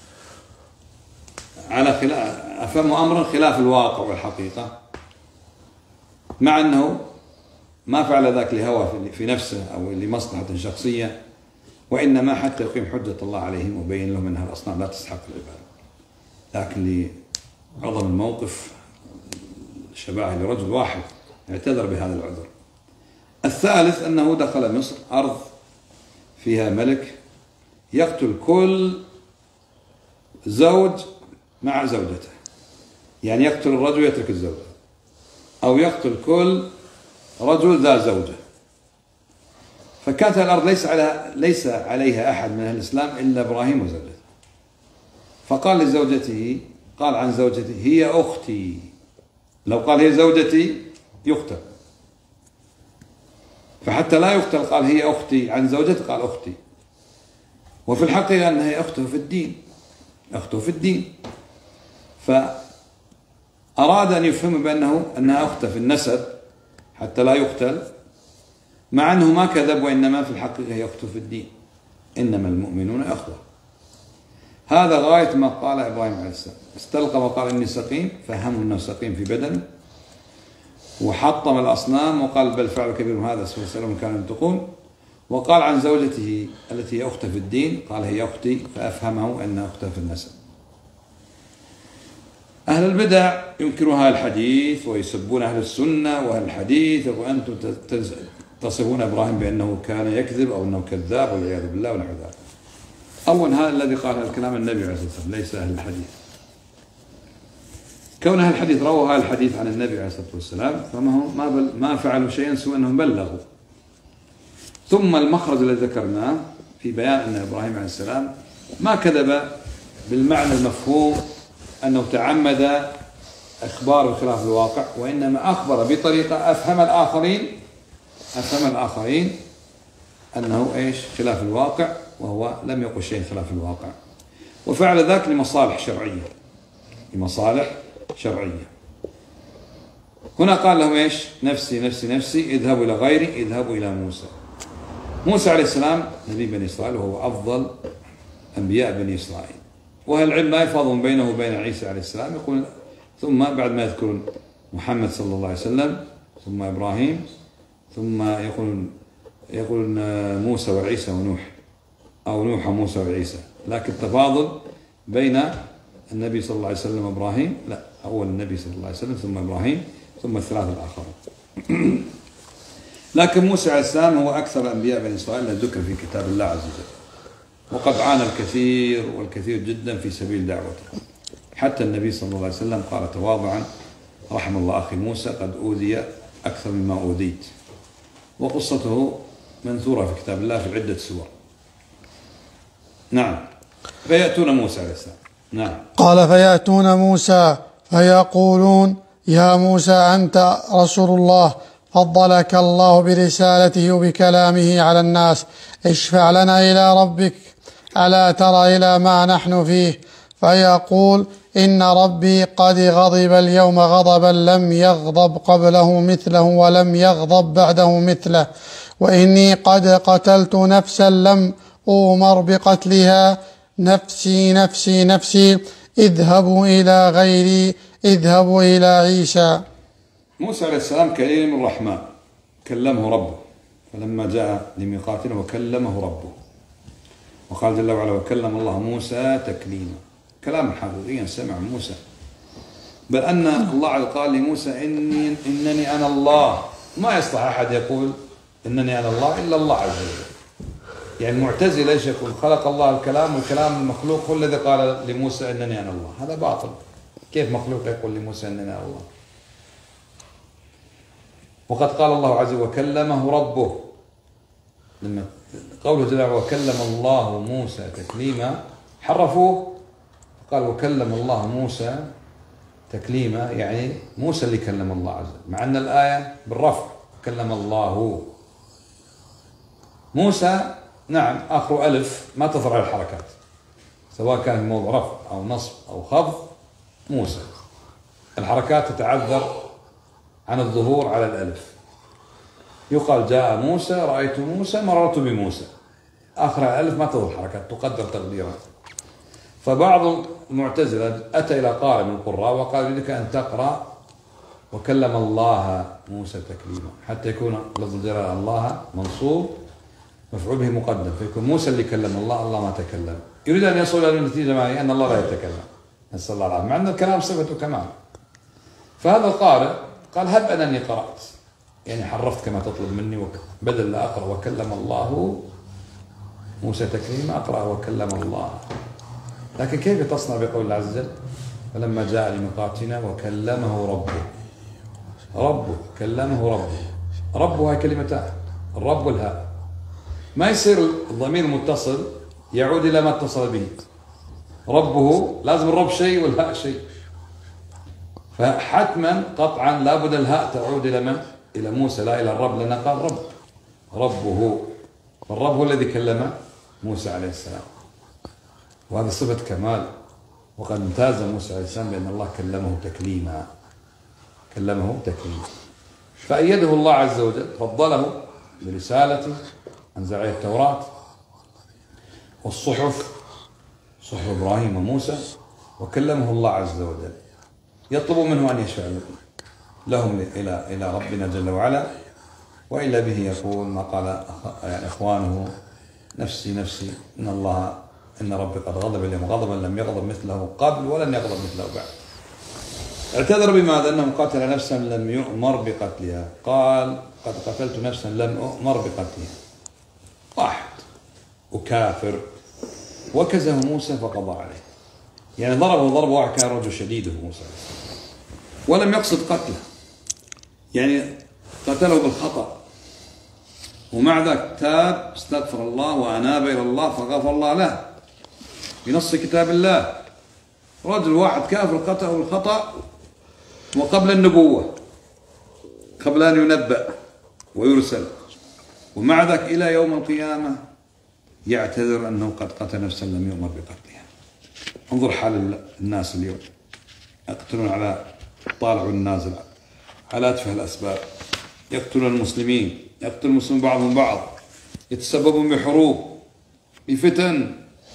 على خلاف أفهموا أمرا خلاف الواقع والحقيقة، مع أنه ما فعل ذاك لهوى في نفسه أو لمصلحة شخصية، وإنما حتى يقيم حجة الله عليهم وبين لهم أنها الأصنام لا تستحق العبادة. لكن لعظم الموقف شباهه لرجل واحد اعتذر بهذا العذر. الثالث أنه دخل مصر، أرض فيها ملك يقتل كل زوج مع زوجته، يعني يقتل الرجل ويترك الزوجة، أو يقتل كل رجل ذا زوجة. فكانت الأرض ليس عليها, ليس عليها أحد من أهل الإسلام إلا إبراهيم وزوجته. فقال لزوجته، قال عن زوجته هي أختي. لو قال هي زوجتي يقتل، فحتى لا يقتل قال هي أختي، عن زوجته قال أختي. وفي الحقيقة أنها هي أخته في الدين، أخته في الدين. فأراد أن يفهم بأنه أنها أخته في النسب حتى لا يقتل، مع أنه ما كذب، وإنما في الحقيقة هي أخته في الدين. إنما المؤمنون أخوة. هذا غاية ما قال إبراهيم عليه السلام. استلقى وقال إني سقيم، فهموا أنه سقيم في بدنه، وحطم الأصنام وقال بل فعل كبيرهم هذا سألهم كانوا ينطقون. وقال عن زوجته التي هي أخته في الدين قال هي أختي، فأفهمه أنها أخته في النسب. أهل البدع ينكرون هذا الحديث ويسبون أهل السنة وأهل الحديث، وأنتم تصفون إبراهيم بأنه كان يكذب أو أنه كذاب والعياذ بالله ونحو ذلك. أول هذا الذي قال هذا الكلام النبي عليه الصلاة والسلام، ليس أهل الحديث. كون أهل الحديث رووا هذا الحديث عن النبي عليه الصلاة والسلام فما هم ما, بل ما فعلوا شيئا سوى أنهم بلغوا. ثم المخرج الذي ذكرناه في بيان أن إبراهيم عليه السلام ما كذب بالمعنى المفهوم أنه تعمد إخبار بخلاف الواقع، وإنما أخبر بطريقة أفهم الآخرين أفهم الآخرين أنه إيش خلاف الواقع، وهو لم يقل شيء خلاف الواقع، وفعل ذلك لمصالح شرعية لمصالح شرعية. هنا قال لهم إيش نفسي نفسي نفسي، اذهبوا إلى غيري، اذهبوا إلى موسى. موسى عليه السلام نبي بني إسرائيل وهو أفضل أنبياء بني إسرائيل، وأهل العلم لا يفاضل بينه وبين عيسى عليه السلام. يقول ثم بعد ما يذكرون محمد صلى الله عليه وسلم ثم إبراهيم ثم يقولون يقولون موسى وعيسى ونوح، أو نوح وموسى وعيسى، لكن تفاضل بين النبي صلى الله عليه وسلم وإبراهيم لا، أول النبي صلى الله عليه وسلم ثم إبراهيم ثم الثلاثة الآخرون. لكن موسى عليه السلام هو أكثر أنبياء بني إسرائيل ذكر في كتاب الله عز وجل، وقد عانى الكثير والكثير جدا في سبيل دعوته. حتى النبي صلى الله عليه وسلم قال تواضعا رحم الله أخي موسى قد أوذي أكثر مما أوذيت، وقصته منثورة في كتاب الله في عدة سور. نعم. فيأتون موسى عليه السلام. نعم. قال فيأتون موسى فيقولون يا موسى أنت رسول الله، فضلك الله برسالته وبكلامه على الناس، اشفع لنا إلى ربك، ألا ترى إلى ما نحن فيه؟ فيقول إن ربي قد غضب اليوم غضبا لم يغضب قبله مثله ولم يغضب بعده مثله، وإني قد قتلت نفسا لم أؤمر بقتلها، نفسي نفسي نفسي، اذهبوا إلى غيري، اذهبوا إلى عيسى. موسى عليه السلام كليم الرحمن كلمه ربه، فلما جاء لميقاتنا وكلمه ربه، وقال جل وعلا وكلم الله موسى تكليما، كلام حقيقيا سمع موسى، بل أن الله قال لموسى إني إنني أنا الله. ما يصلح أحد يقول إنني أنا الله إلا الله عز وجل. يعني المعتزلة ايش يقول؟ خلق الله الكلام والكلام المخلوق هو الذي قال لموسى إنني أنا الله. هذا باطل. كيف مخلوق يقول لموسى إنني أنا الله؟ وقد قال الله عز وجل وكلمه ربه، لما قوله جل وعلا وكلم الله موسى تكليما حرفوه، قال وكلم الله موسى تكليما، يعني موسى اللي كلم الله عز وجل، مع أن الآية بالرفع كلم الله موسى. نعم آخر ألف ما تظهر على الحركات، سواء كان موضع رفع أو نصب أو خفض. موسى الحركات تتعذر عن الظهور على الألف. يقال جاء موسى، رأيت موسى، مررت بموسى. آخر الألف ما تظهر حركات، تقدر تقديرا. فبعض المعتزلة أتى إلى قارئ من القراء وقال يريدك أن تقرأ وكلم الله موسى تكليما، حتى يكون لفظ الجلالة الله منصوب مفعول به مقدم، فيكون موسى اللي كلم الله، الله ما تكلم. يريد أن يصل إلى النتيجة معي أن الله لا يتكلم، نسأل الله العافية، مع أن الكلام صفته كمال. فهذا القارئ قال هب أنني قرأت، يعني حرفت كما تطلب مني، بدل لا أقرأ وكلم الله موسى تكليما أقرأ وكلم الله. لكن كيف تصنع بقول الله عز وجل فلما جاء لميقاتنا وكلمه ربه؟ ربه كلمه ربه، ربه هاي كلمتان، الرب والهاء. ما يصير الضمير المتصل يعود إلى ما اتصل به. ربه لازم الرب شيء والهاء شيء، فحتما قطعا لابد الهاء تعود إلى من؟ إلى موسى لا إلى الرب، لأنه قال رب ربه، فالرب هو الذي كلم موسى عليه السلام، وهذا صفة كمال. وقد امتاز موسى عليه السلام بأن الله كلمه تكليما، كلمه تكليما. فأيده الله عز وجل، فضله برسالته، أنزل عليه التوراة والصحف، صحف إبراهيم وموسى، وكلمه الله عز وجل. يطلب منه أن يشفع لهم إلى إلى ربنا جل وعلا، وإلا به يقول ما قال يعني إخوانه نفسي نفسي، إن الله إن ربي قد غضب اليوم غضبا لم يغضب مثله قبل ولن يغضب مثله بعد. اعتذر بماذا؟ أنه قتل نفسا لم يؤمر بقتلها، قال قد قتلت نفسا لم أؤمر بقتلها. واحد وكافر، وكزه موسى فقضى عليه، يعني ضربه ضربه واحد، كان رجل شديده موسى ولم يقصد قتله، يعني قتله بالخطأ، ومع ذلك تاب استغفر الله وأناب إلى الله فغفر الله له بنص كتاب الله. رجل واحد كافر قتله بالخطأ وقبل النبوة، قبل أن ينبأ ويرسل، ومع ذلك إلى يوم القيامة يعتذر أنه قد قتل نفسا لم يؤمر بقتلها. انظر حال الناس اليوم، يقتلون على طالع النازل، على أتفه الأسباب، يقتلون المسلمين، يقتل المسلمين بعضهم بعض، يتسببون بحروب بفتن.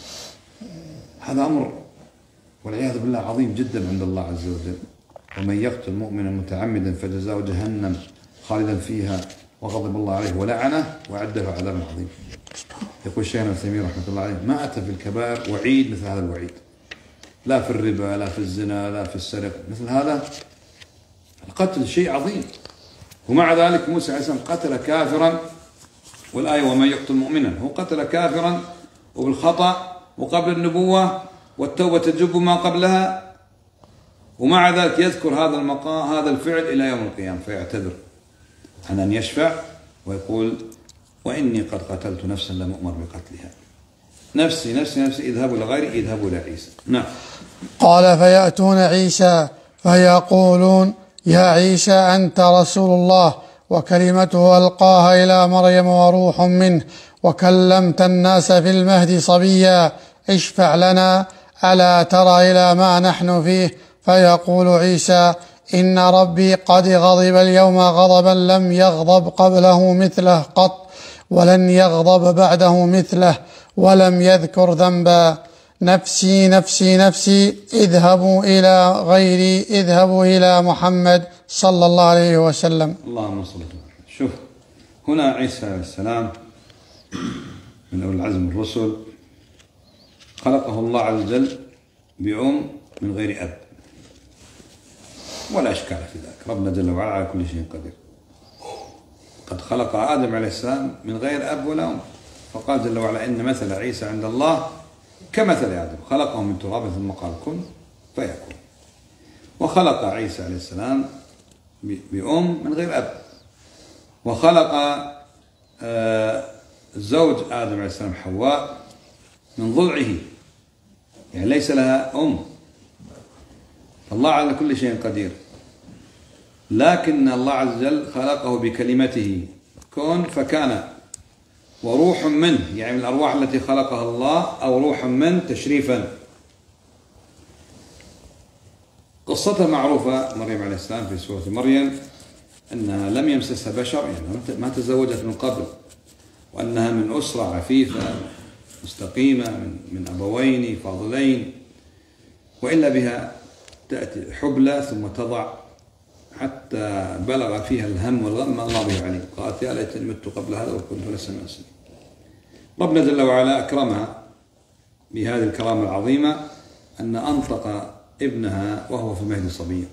هذا أمر والعياذ بالله عظيم جدا عند الله عز وجل. ومن يقتل مؤمنا متعمدا فجزاؤه جهنم خالدا فيها وغضب الله عليه ولعنه وأعد له عذابا عظيما. يقول الشيخ ابن عثيمين رحمه الله عليه ما أتى في الكبائر وعيد مثل هذا الوعيد، لا في الربا لا في الزنا لا في السرقة، مثل هذا القتل شيء عظيم. ومع ذلك موسى عليه السلام قتل كافرا، والآية ومن يقتل مؤمنا، هو قتل كافرا وبالخطأ وقبل النبوة، والتوبة تجب ما قبلها، ومع ذلك يذكر هذا المقام هذا الفعل إلى يوم القيامة، فيعتذر عن أن يشفع ويقول وإني قد قتلت نفسا لم أؤمر بقتلها، نفسي نفسي نفسي اذهبوا لغيري اذهبوا لعيسى. نعم. قال فيأتون عيسى فيقولون يا عيسى أنت رسول الله وكلمته ألقاها إلى مريم وروح منه وكلمت الناس في المهد صبيا اشفع لنا ألا ترى إلى ما نحن فيه؟ فيقول عيسى إن ربي قد غضب اليوم غضبا لم يغضب قبله مثله قط ولن يغضب بعده مثله ولم يذكر ذنبا. نفسي نفسي نفسي اذهبوا إلى غيري اذهبوا إلى محمد صلى الله عليه وسلم. اللهم صل وسلم. شوف هنا عيسى عليه السلام من أولي العزم الرسل، خلقه الله عز وجل بأم من غير أب، ولا إشكال في ذلك، ربنا جل وعلا على كل شيء قدير. قد خلق آدم عليه السلام من غير أب ولا أم، فقال جل وعلا إن مثل عيسى عند الله كمثل آدم خلقه من تراب ثم قال كن فيكون. وخلق عيسى عليه السلام بأم من غير أب، وخلق زوج آدم عليه السلام حواء من ضلعه، يعني ليس لها أم. الله على كل شيء قدير، لكن الله عز وجل خلقه بكلمته كن فكان، وروح منه، يعني من الأرواح التي خلقها الله، أو روح منه تشريفا. قصتها معروفة، مريم عليه السلام في سورة مريم، أنها لم يمسسها بشر، يعني ما تزوجت من قبل، وأنها من أسرة عفيفة مستقيمة من, من أبوين فاضلين، وإلا بها تأتي حبلى ثم تضع حتى بلغ فيها الهم والغم ما الله به عليم، قالت يا ليتني مت قبل هذا وكنت لسه من أسلم. ربنا جل وعلا أكرمها بهذه الكرامة العظيمة أن أنطق ابنها وهو في المهد صبيا.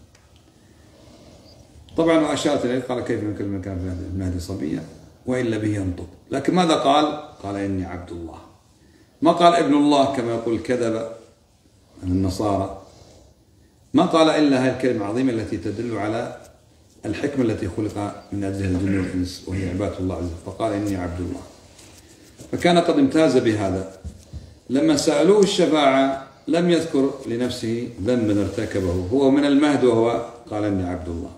طبعا وأشارت إليه، قال كيف يمكن من كان في المهد صبيا وإلا به ينطق، لكن ماذا قال؟ قال إني عبد الله، ما قال ابن الله كما يقول كذب النصارى، ما قال إلا هذه الكلمة العظيمة التي تدل على الحكمة التي خلق من أجلها الجن والإنس، وهي عبادة الله عز وجل، فقال إني عبد الله. فكان قد امتاز بهذا. لما سألوه الشفاعة لم يذكر لنفسه ذنبا ارتكبه، هو من المهد وهو قال إني عبد الله.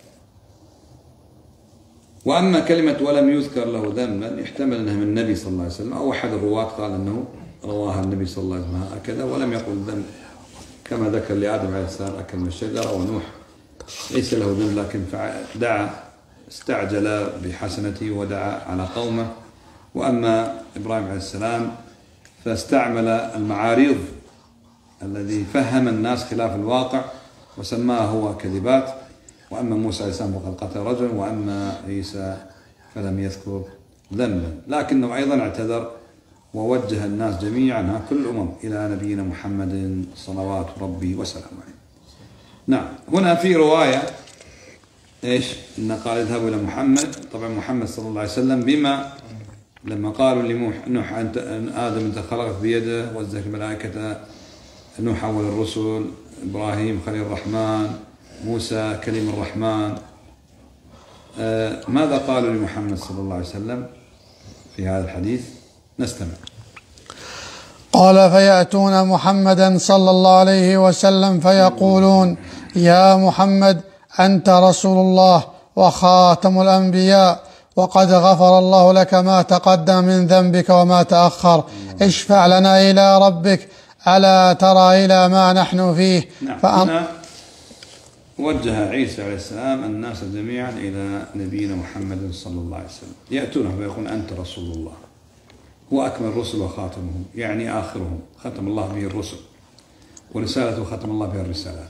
وأما كلمة ولم يذكر له ذنبا يحتمل أنها من النبي صلى الله عليه وسلم، أو أحد الرواة قال أنه رواها النبي صلى الله عليه وسلم هكذا، ولم يقل ذنب، كما ذكر لآدم عليه السلام أكل من الشجرة، ونوح ليس له ذنب لكن دعا استعجل بحسنته ودعا على قومه. وأما إبراهيم عليه السلام فاستعمل المعاريض الذي فهم الناس خلاف الواقع وسماه هو كذبات. وأما موسى عليه السلام فقد قتل رجلا، وأما عيسى فلم يذكر ذنبا، لكنه أيضا اعتذر ووجه الناس جميعا كل الأمم إلى نبينا محمد صلوات ربي وسلامه عليه. نعم، هنا في رواية إيش؟ إن قال اذهبوا إلى محمد، طبعا محمد صلى الله عليه وسلم، بما لما قالوا لنوح أنت آدم أنت خلقت بيده، وزك الملائكة، نوح أول الرسل، إبراهيم خليل الرحمن، موسى كلم الرحمن، آه ماذا قالوا لمحمد صلى الله عليه وسلم في هذا الحديث؟ نستمع. قال فيأتون محمدا صلى الله عليه وسلم فيقولون يا محمد أنت رسول الله وخاتم الأنبياء، وقد غفر الله لك ما تقدم من ذنبك وما تأخر، اشفع لنا إلى ربك، ألا ترى إلى ما نحن فيه. نعم. فأن... وجه عيسى عليه السلام الناس جميعا إلى نبينا محمد صلى الله عليه وسلم، يأتونه ويقول أنت رسول الله، هو أكمل الرسل وخاتمهم، يعني آخرهم، ختم الله به الرسل، ورسالته ختم الله بها الرسالات،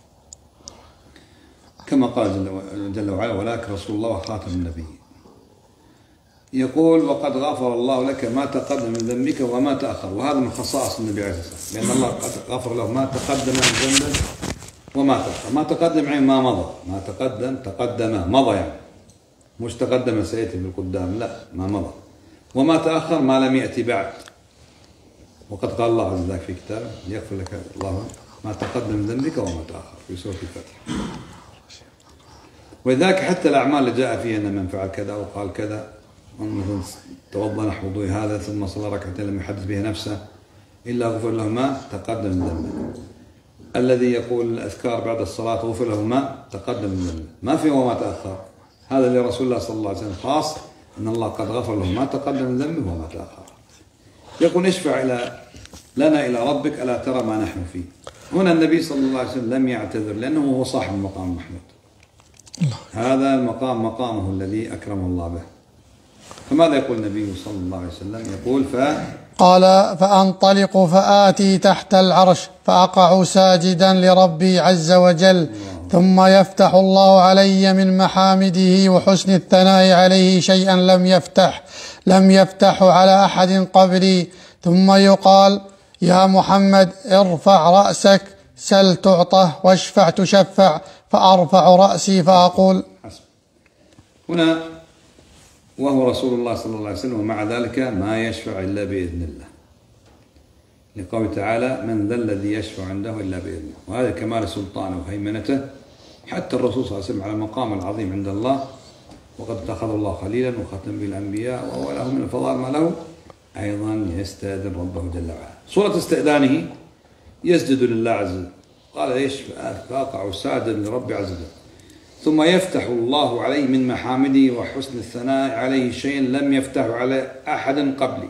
كما قال جل وعلا ولكن رسول الله وخاتم النبيين. يقول وقد غفر الله لك ما تقدم من ذنبك وما تأخر، وهذا من خصائص النبي عليه الصلاة والسلام، لأن الله قد غفر له ما تقدم من ذنبه وما تأخر. ما تقدم يعني ما مضى، ما تقدم تقدم مضى، يعني مش تقدم سيأتي بالقدام، لا، ما مضى. وما تأخر ما لم يأتي بعد، وقد قال الله عز وجل في كتابه يغفر لك الله ما تقدم من ذنبك وما تأخر في سورة الفتح. ولذلك حتى الأعمال اللي جاء فيها أن من فعل كذا وقال كذا، مثلا توضأ نحو وضوء هذا ثم صلى ركعتين لم يحدث بها نفسه إلا غفر له ما تقدم من ذنبه. الذي يقول الأذكار بعد الصلاة غفر له ما تقدم من ذنبه، ما في وما تأخر. هذا لرسول الله صلى الله عليه وسلم خاص، أن الله قد غفر له ما تقدم من ذنبه وما تأخر. يقول اشفع إلى لنا إلى ربك ألا ترى ما نحن فيه. هنا النبي صلى الله عليه وسلم لم يعتذر لأنه هو صاحب المقام المحمود، هذا المقام مقامه الذي أكرمه الله به. فماذا يقول النبي صلى الله عليه وسلم؟ يقول ف قال فأنطلق فآتي تحت العرش فأقع ساجدا لربي عز وجل، ثم يفتح الله علي من محامده وحسن الثناء عليه شيئا لم يفتح لم يفتح على أحد قبلي، ثم يقال يا محمد ارفع رأسك سل تعطه واشفع تشفع، فأرفع رأسي فأقول حسب. هنا وهو رسول الله صلى الله عليه وسلم، ومع ذلك ما يشفع إلا بإذن الله، لقوله تعالى من ذا الذي يشفع عنده إلا بإذنه، وهذا كمال سلطانه وهيمنته. حتى الرسول صلى الله عليه وسلم على المقام العظيم عند الله، وقد اتخذ الله خليلا وختم به الأنبياء، وهو له من الفضائل ما له، أيضا يستأذن ربه جل وعلا. صورة استئذانه يسجد لله عز وجل. قال ايش؟ فاقع ساجدا لرب عز وجل. ثم يفتح الله عليه من محامده وحسن الثناء عليه شيئا لم يفتحه على أحد قبلي،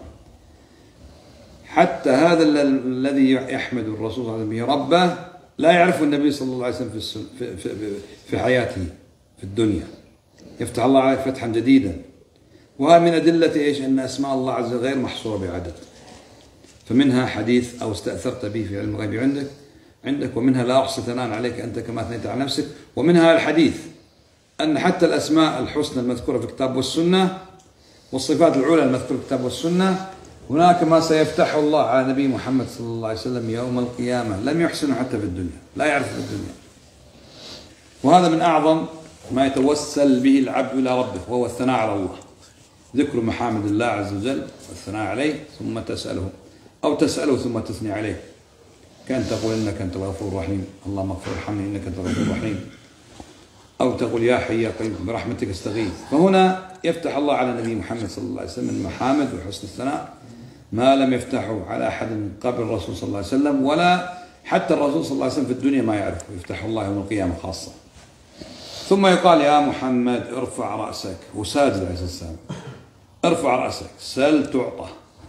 حتى هذا الذي يحمد الرسول صلى الله عليه وسلم ربه لا يعرف النبي صلى الله عليه وسلم في, في, في حياته في الدنيا. يفتح الله عليك فتحا جديدا. وهذا من أدلة إيش؟ أن أسماء الله عز وجل غير محصورة بعدد. فمنها حديث أو استأثرت به في علم الغيب عندك عندك ومنها لا أحصي ثناء عليك أنت كما أثنيت على نفسك. ومنها الحديث أن حتى الأسماء الحسنى المذكورة في الكتاب والسنة والصفات العلى المذكورة في الكتاب والسنة هناك ما سيفتح الله على نبي محمد صلى الله عليه وسلم يوم القيامة لم يحسنه حتى في الدنيا، لا يعرف في الدنيا. وهذا من أعظم ما يتوسل به العبد إلى ربه، وهو الثناء على الله، ذكر محامد الله عز وجل والثناء عليه ثم تسأله، أو تسأله ثم تثني عليه، كأن تقول إنك أنت الغفور الرحيم، اللهم اغفر ارحمني إنك أنت الغفور الرحيم، أو تقول يا حي يا قيوم برحمتك استغيث. فهنا يفتح الله على نبي محمد صلى الله عليه وسلم المحامد وحسن الثناء ما لم يفتحه على أحد من قبل الرسول صلى الله عليه وسلم، ولا حتى الرسول صلى الله عليه وسلم في الدنيا ما يعرفه، يفتح الله يوم القيامة خاصة. ثم يقال يا محمد ارفع رأسك، وساجد عليه السلام، ارفع رأسك، سل تعطى،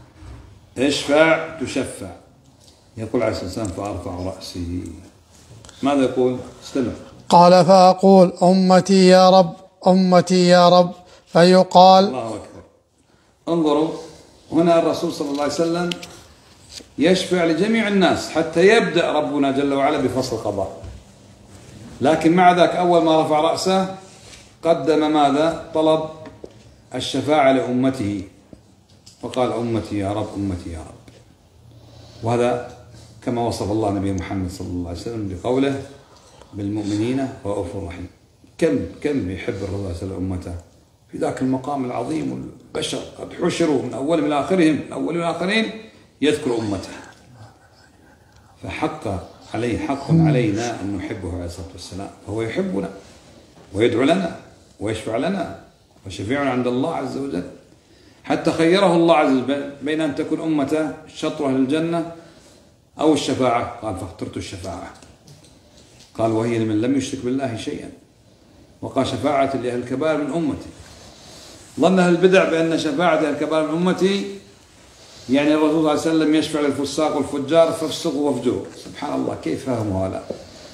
اشفع تشفع. يقول عليه الصلاة والسلام فأرفع رأسي. ماذا يقول؟ استمع. قال فأقول أمتي يا رب أمتي يا رب، فيقال الله أكبر. انظروا هنا الرسول صلى الله عليه وسلم يشفع لجميع الناس حتى يبدأ ربنا جل وعلا بفصل القضاء، لكن مع ذلك أول ما رفع رأسه قدم ماذا؟ طلب الشفاعة لأمته، فقال أمتي يا رب أمتي يا رب. وهذا كما وصف الله نبي محمد صلى الله عليه وسلم بقوله بالمؤمنين رؤوف رحيم. كم كم يحب الرسول صلى الله عليه وسلم أمته في ذاك المقام العظيم، والبشر قد حشروا من أولهم إلى آخرهم، من أولهم إلى آخرين يذكر أمته، فحق عليه حق علينا أن نحبه عليه الصلاة والسلام، فهو يحبنا ويدعو لنا ويشفع لنا وشفيعنا عند الله عز وجل، حتى خيره الله عز وجل بين أن تكون أمته شطر أهل الجنة أو الشفاعة، قال فاخترت الشفاعة، قال وهي لمن لم يشرك بالله شيئا، وقال شفاعة لأهل الكبائر من أمتي. ظن أهل البدع بأن شفاعة أهل الكبائر من أمتي يعني الرسول صلى الله عليه وسلم يشفع للفساق والفجار فافسقوا وافجروا. سبحان الله، كيف فهموا هذا؟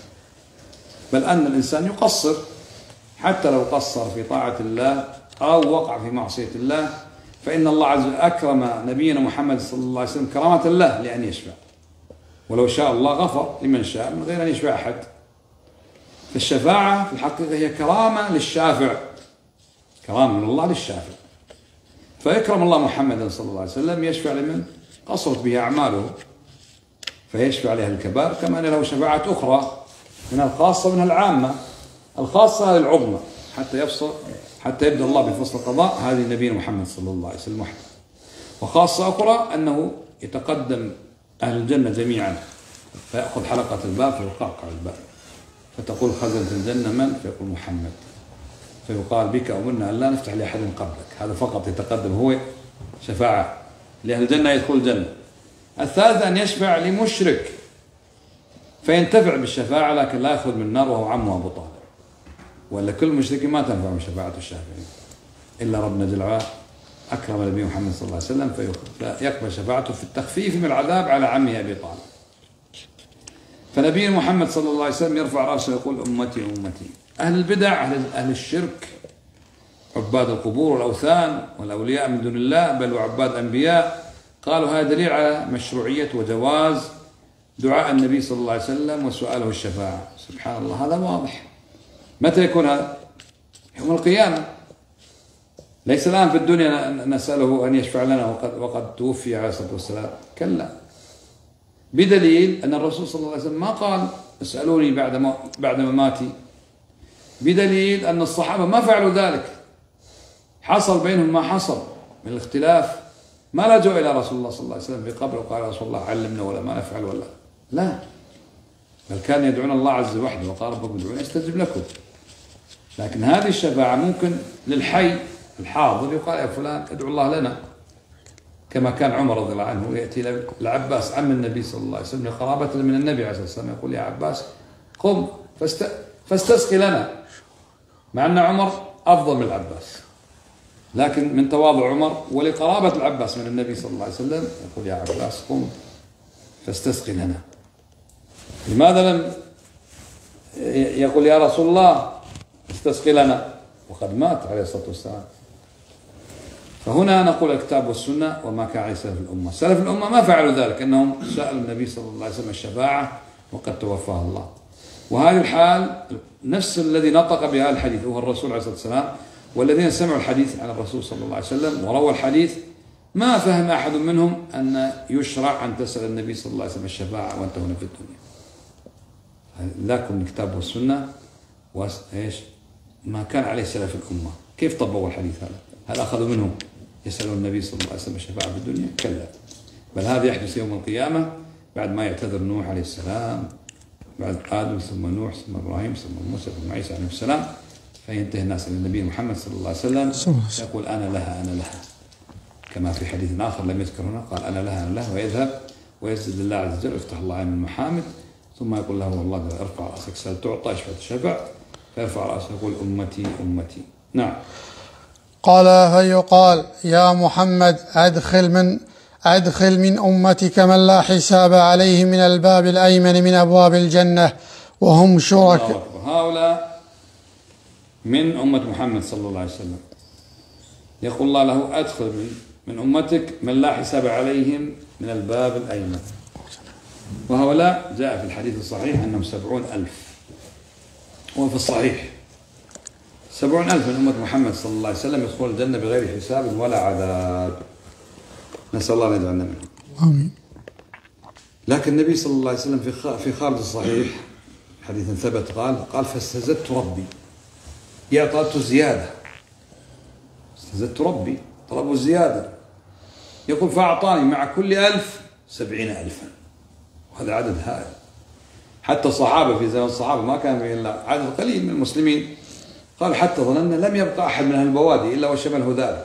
بل أن الإنسان يقصر حتى لو قصر في طاعة الله أو وقع في معصية الله، فإن الله عز وجل أكرم نبينا محمد صلى الله عليه وسلم كرامة الله لأن يشفع، ولو شاء الله غفر لمن شاء من غير أن يشفع أحد. فالشفاعة في الحقيقة هي كرامة للشافع، كرامة من الله للشافع، فيكرم الله محمدا صلى الله عليه وسلم يشفع لمن قصرت به أعماله، فيشفع لأهل الكبائر، كما أن له شفاعات أخرى منها الخاصة ومنها العامة. الخاصة هذه العظمى حتى يفصل حتى يبدأ الله بفصل القضاء، هذه نبينا محمد صلى الله عليه وسلم وحده. وخاصة أخرى أنه يتقدم أهل الجنة جميعا فيأخذ حلقة الباب فيقعقع الباب، فتقول خزنة الجنة من؟ فيقول محمد، فيقال بك أمرنا أن لا نفتح لأحد قبلك. هذا فقط يتقدم هو شفاعة لأهل الجنة يدخل الجنة. الثالث أن يشفع لمشرك فينتفع بالشفاعة لكن لا يأخذ من النار وهو عمه أبو طالب، ولا كل مشرك ما تنفع من شفاعة الشافعين، إلا ربنا جل وعلا أكرم النبي محمد صلى الله عليه وسلم فيقبل شفاعته في التخفيف من العذاب على عمه أبي طالب. فنبينا محمد صلى الله عليه وسلم يرفع رأسه ويقول أمتي أمتي. أهل البدع أهل, أهل الشرك عباد القبور والأوثان والأولياء من دون الله بل وعباد أنبياء قالوا هذا دليل على مشروعية وجواز دعاء النبي صلى الله عليه وسلم وسؤاله الشفاعة. سبحان الله، هذا واضح. متى يكون هذا؟ يوم القيامة، ليس الآن في الدنيا نسأله أن يشفع لنا وقد, وقد توفي عليه الصلاة والسلام، كلا، بدليل أن الرسول صلى الله عليه وسلم ما قال اسألوني بعد ما بعد مماتي، بدليل أن الصحابة ما فعلوا ذلك، حصل بينهم ما حصل من الاختلاف، ما لجوا إلى رسول الله صلى الله عليه وسلم في قبره وقال رسول الله علمنا ولا ما نفعل ولا لا، بل كان يدعون الله عز وجل وقال ربكم ادعوني استجب لكم. لكن هذه الشفاعة ممكن للحي الحاضر يقال يا فلان ادعو الله لنا، كما كان عمر رضي الله عنه يأتي العباس عم النبي صلى الله عليه وسلم لقرابة من النبي عليه الصلاة والسلام، يقول يا عباس قم فاست... فاستسقي لنا، مع أن عمر أفضل من العباس، لكن من تواضع عمر ولقرابة العباس من النبي صلى الله عليه وسلم يقول يا عباس قم فاستسقي لنا. لماذا لم يقول يا رسول الله استسقي لنا وقد مات عليه الصلاة والسلام؟ فهنا نقول الكتاب والسنة وما كان عليه سلف الأمة. سلف الأمة ما فعلوا ذلك، أنهم سألوا النبي صلى الله عليه وسلم الشفاعة وقد توفاه الله. وهذه الحال نفس الذي نطق بهذا الحديث هو الرسول عليه الصلاة والسلام، والذين سمعوا الحديث عن الرسول صلى الله عليه وسلم ورووا الحديث ما فهم أحد منهم أن يشرع أن تسأل النبي صلى الله عليه وسلم الشفاعة وأنت هنا في الدنيا. لكن الكتاب والسنة وإيش ما كان عليه سلف الأمة. كيف طبقوا الحديث هذا؟ هل أخذوا منهم يسألون النبي صلى الله عليه وسلم الشفاعة في الدنيا؟ كلا، بل هذا يحدث يوم القيامة بعد ما يعتذر نوح عليه السلام، بعد آدم ثم نوح ثم إبراهيم ثم موسى ثم عيسى عليه السلام، فينتهي الناس إلى النبي محمد صلى الله عليه وسلم يقول أنا لها أنا لها، كما في حديث آخر لم يذكر هنا قال أنا لها أنا لها، ويذهب ويسجد الله عز وجل ويفتح الله من المحامد، ثم يقول له والله ارفع رأسك سأل تعطى اشفع تشفع، فيرفع رأسه يقول أمتي أمتي. نعم. قال فيقال يا محمد أدخل من أدخل من أمتك من لا حساب عليهم من الباب الأيمن من أبواب الجنة وهم شركاء. هؤلاء من أمة محمد صلى الله عليه وسلم، يقول الله له أدخل من, من أمتك من لا حساب عليهم من الباب الأيمن. وهؤلاء جاء في الحديث الصحيح أنهم سبعون ألف، وفي الصحيح سبعون ألف من أمة محمد صلى الله عليه وسلم يدخلون الجنة بغير حساب ولا عذاب، نسأل الله أن يجعلنا منهم. آمين. لكن النبي صلى الله عليه وسلم في في خارج الصحيح حديث ثبت قال قال فاستزدت ربي، يا طلبت زيادة، استزدت ربي طلبوا الزيادة، يقول فأعطاني مع كل ألف سبعين ألفا، وهذا عدد هائل. حتى الصحابة في زمن الصحابة ما كان إلا عدد قليل من المسلمين، قال حتى ظننا لم يبقى أحد من أهل البوادي إلا وشمله ذلك،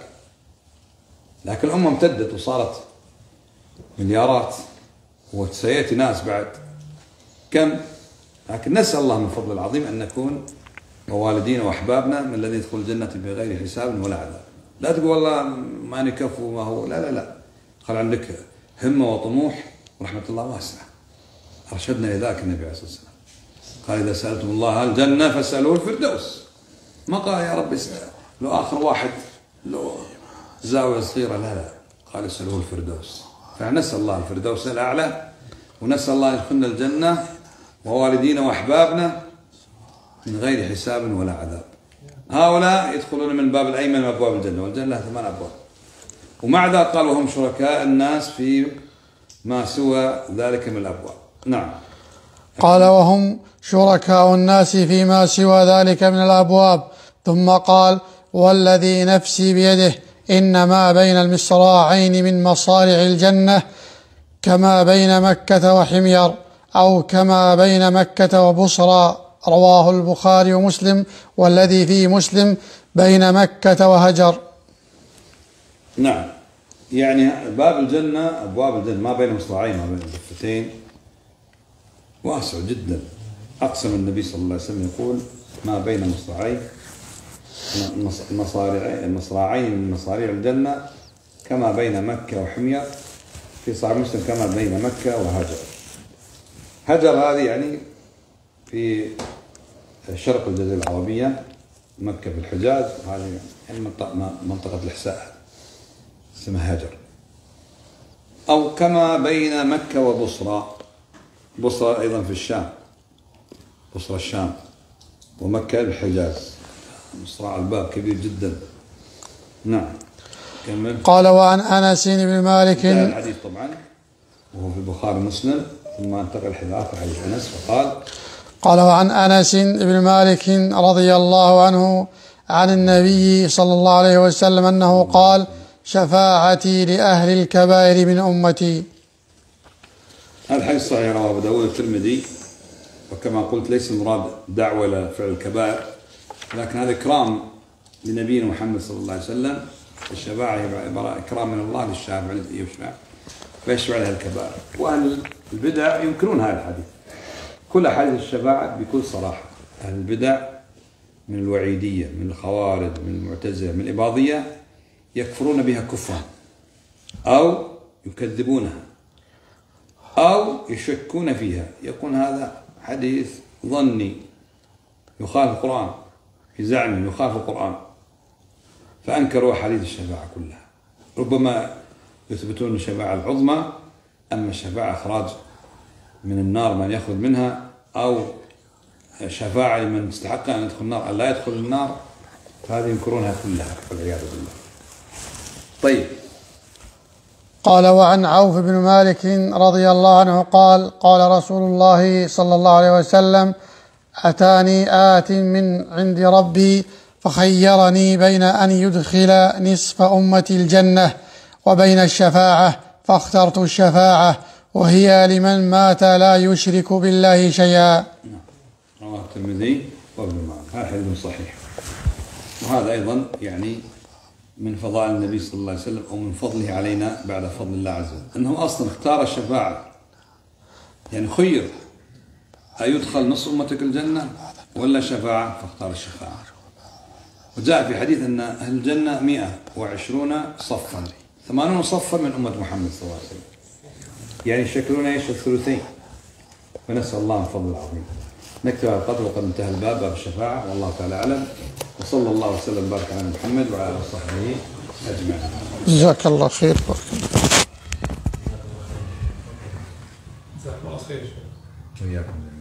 لكن الأمة امتدت وصارت مليارات وسيأتي ناس بعد كم، لكن نسأل الله من فضل العظيم أن نكون ووالدينا وأحبابنا من الذين يدخلون الجنة بغير حساب ولا عذاب. لا تقول والله ما نكفوا ما هو، لا لا لا، خل عندك همة وطموح ورحمة الله واسعة. أرشدنا إلى ذاك النبي عليه الصلاة والسلام، قال إذا سألتم الله الجنة فاسألوه الفردوس، ما قال يا رب لو آخر واحد لو زاوية صغيرة، لا لا، قال اسألوه الفردوس. فنسأل الله الفردوس الأعلى، ونسأل الله يدخلنا الجنة ووالدينا وأحبابنا من غير حساب ولا عذاب. هؤلاء يدخلون من باب الأيمن من أبواب الجنة، والجنة لها ثمان أبواب، ومع ذلك قال وهم شركاء الناس في ما سوى ذلك من الأبواب. نعم. قال وهم شركاء الناس فيما سوى ذلك من الأبواب، ثم قال والذي نفسي بيده إن ما بين المصراعين من مصارع الجنة كما بين مكة وحمير، أو كما بين مكة وبصرى، رواه البخاري ومسلم، والذي في مسلم بين مكة وهجر. نعم، يعني باب الجنة أبواب الجنة ما بين مصراعين ما بين الضفتين واسع جدا. أقسم النبي صلى الله عليه وسلم يقول ما بين مصراعين المصراعين من مصاريع الجنة كما بين مكة وحمير، في صحيح مسلم كما بين مكة وهجر. هجر هذه يعني في شرق الجزيرة العربية، مكة في الحجاز، هذه يعني منطقة الإحساء اسمها هجر. أو كما بين مكة وبصرى، بصرى أيضا في الشام، بصرى الشام، ومكة الحجاز، مصراع الباب كبير جدا. نعم. كمل. قال وعن أنس بن مالك، الحديث طبعا وهو في البخاري ومسلم، ثم انتقل الحديث حديث أنس فقال قال وعن أنس بن مالك رضي الله عنه عن النبي صلى الله عليه وسلم أنه قال شفاعتي لأهل الكبائر من أمتي. هذا الحديث صحيح، رواه أبو داود والترمذي، وكما قلت ليس المراد دعوة إلى فعل الكبائر، لكن هذا إكرام لنبينا محمد صلى الله عليه وسلم الشفاعة هي عبارة إكرام من الله للشافع الذي يشفع فيشفع لها الكبائر. وأهل البدع ينكرون هذا الحديث. كل أحاديث الشفاعة بكل صراحة. أهل البدع من الوعيدية، من الخوارج، من المعتزلة، من الإباضية يكفرون بها كفرا أو يكذبونها أو يشكون فيها، يكون هذا حديث ظني يخالف القرآن، في زعم يخالف القرآن، فأنكروا حديث الشفاعة كلها. ربما يثبتون الشفاعة العظمى، أما الشفاعة إخراج من النار من يخرج منها، أو شفاعة لمن استحق أن يدخل النار أن لا يدخل النار، فهذه ينكرونها كلها والعياذ بالله. طيب. قال: وعن عوف بن مالك رضي الله عنه قال: قال رسول الله صلى الله عليه وسلم: أتاني آت من عند ربي فخيرني بين أن يدخل نصف أمتي الجنة وبين الشفاعة، فاخترت الشفاعة، وهي لمن مات لا يشرك بالله شيئا. رواه الترمذي وابن ماجه. هذا حديث صحيح. وهذا أيضا يعني من فضائل النبي صلى الله عليه وسلم، أو من فضله علينا بعد فضل الله عز وجل، أنه أصلا اختار الشفاعة، يعني خير أيدخل نصف أمتك الجنة ولا شفاعة، فاختار الشفاعة. وجاء في حديث أن أهل الجنة مئة وعشرون صفا، ثمانون صفا من أمة محمد صلى الله عليه وسلم، يعني يشكلون ايش الثلثين. فنسأل الله من فضل العظيم. نكتب هذا القدر وقد انتهى الباب، باب الشفاعة، والله تعالى أعلم، وصلى الله وسلم وبارك على محمد وعلى آله وصحبه أجمعين. جزاك الله خير. جزاك الله خير. وإياكم.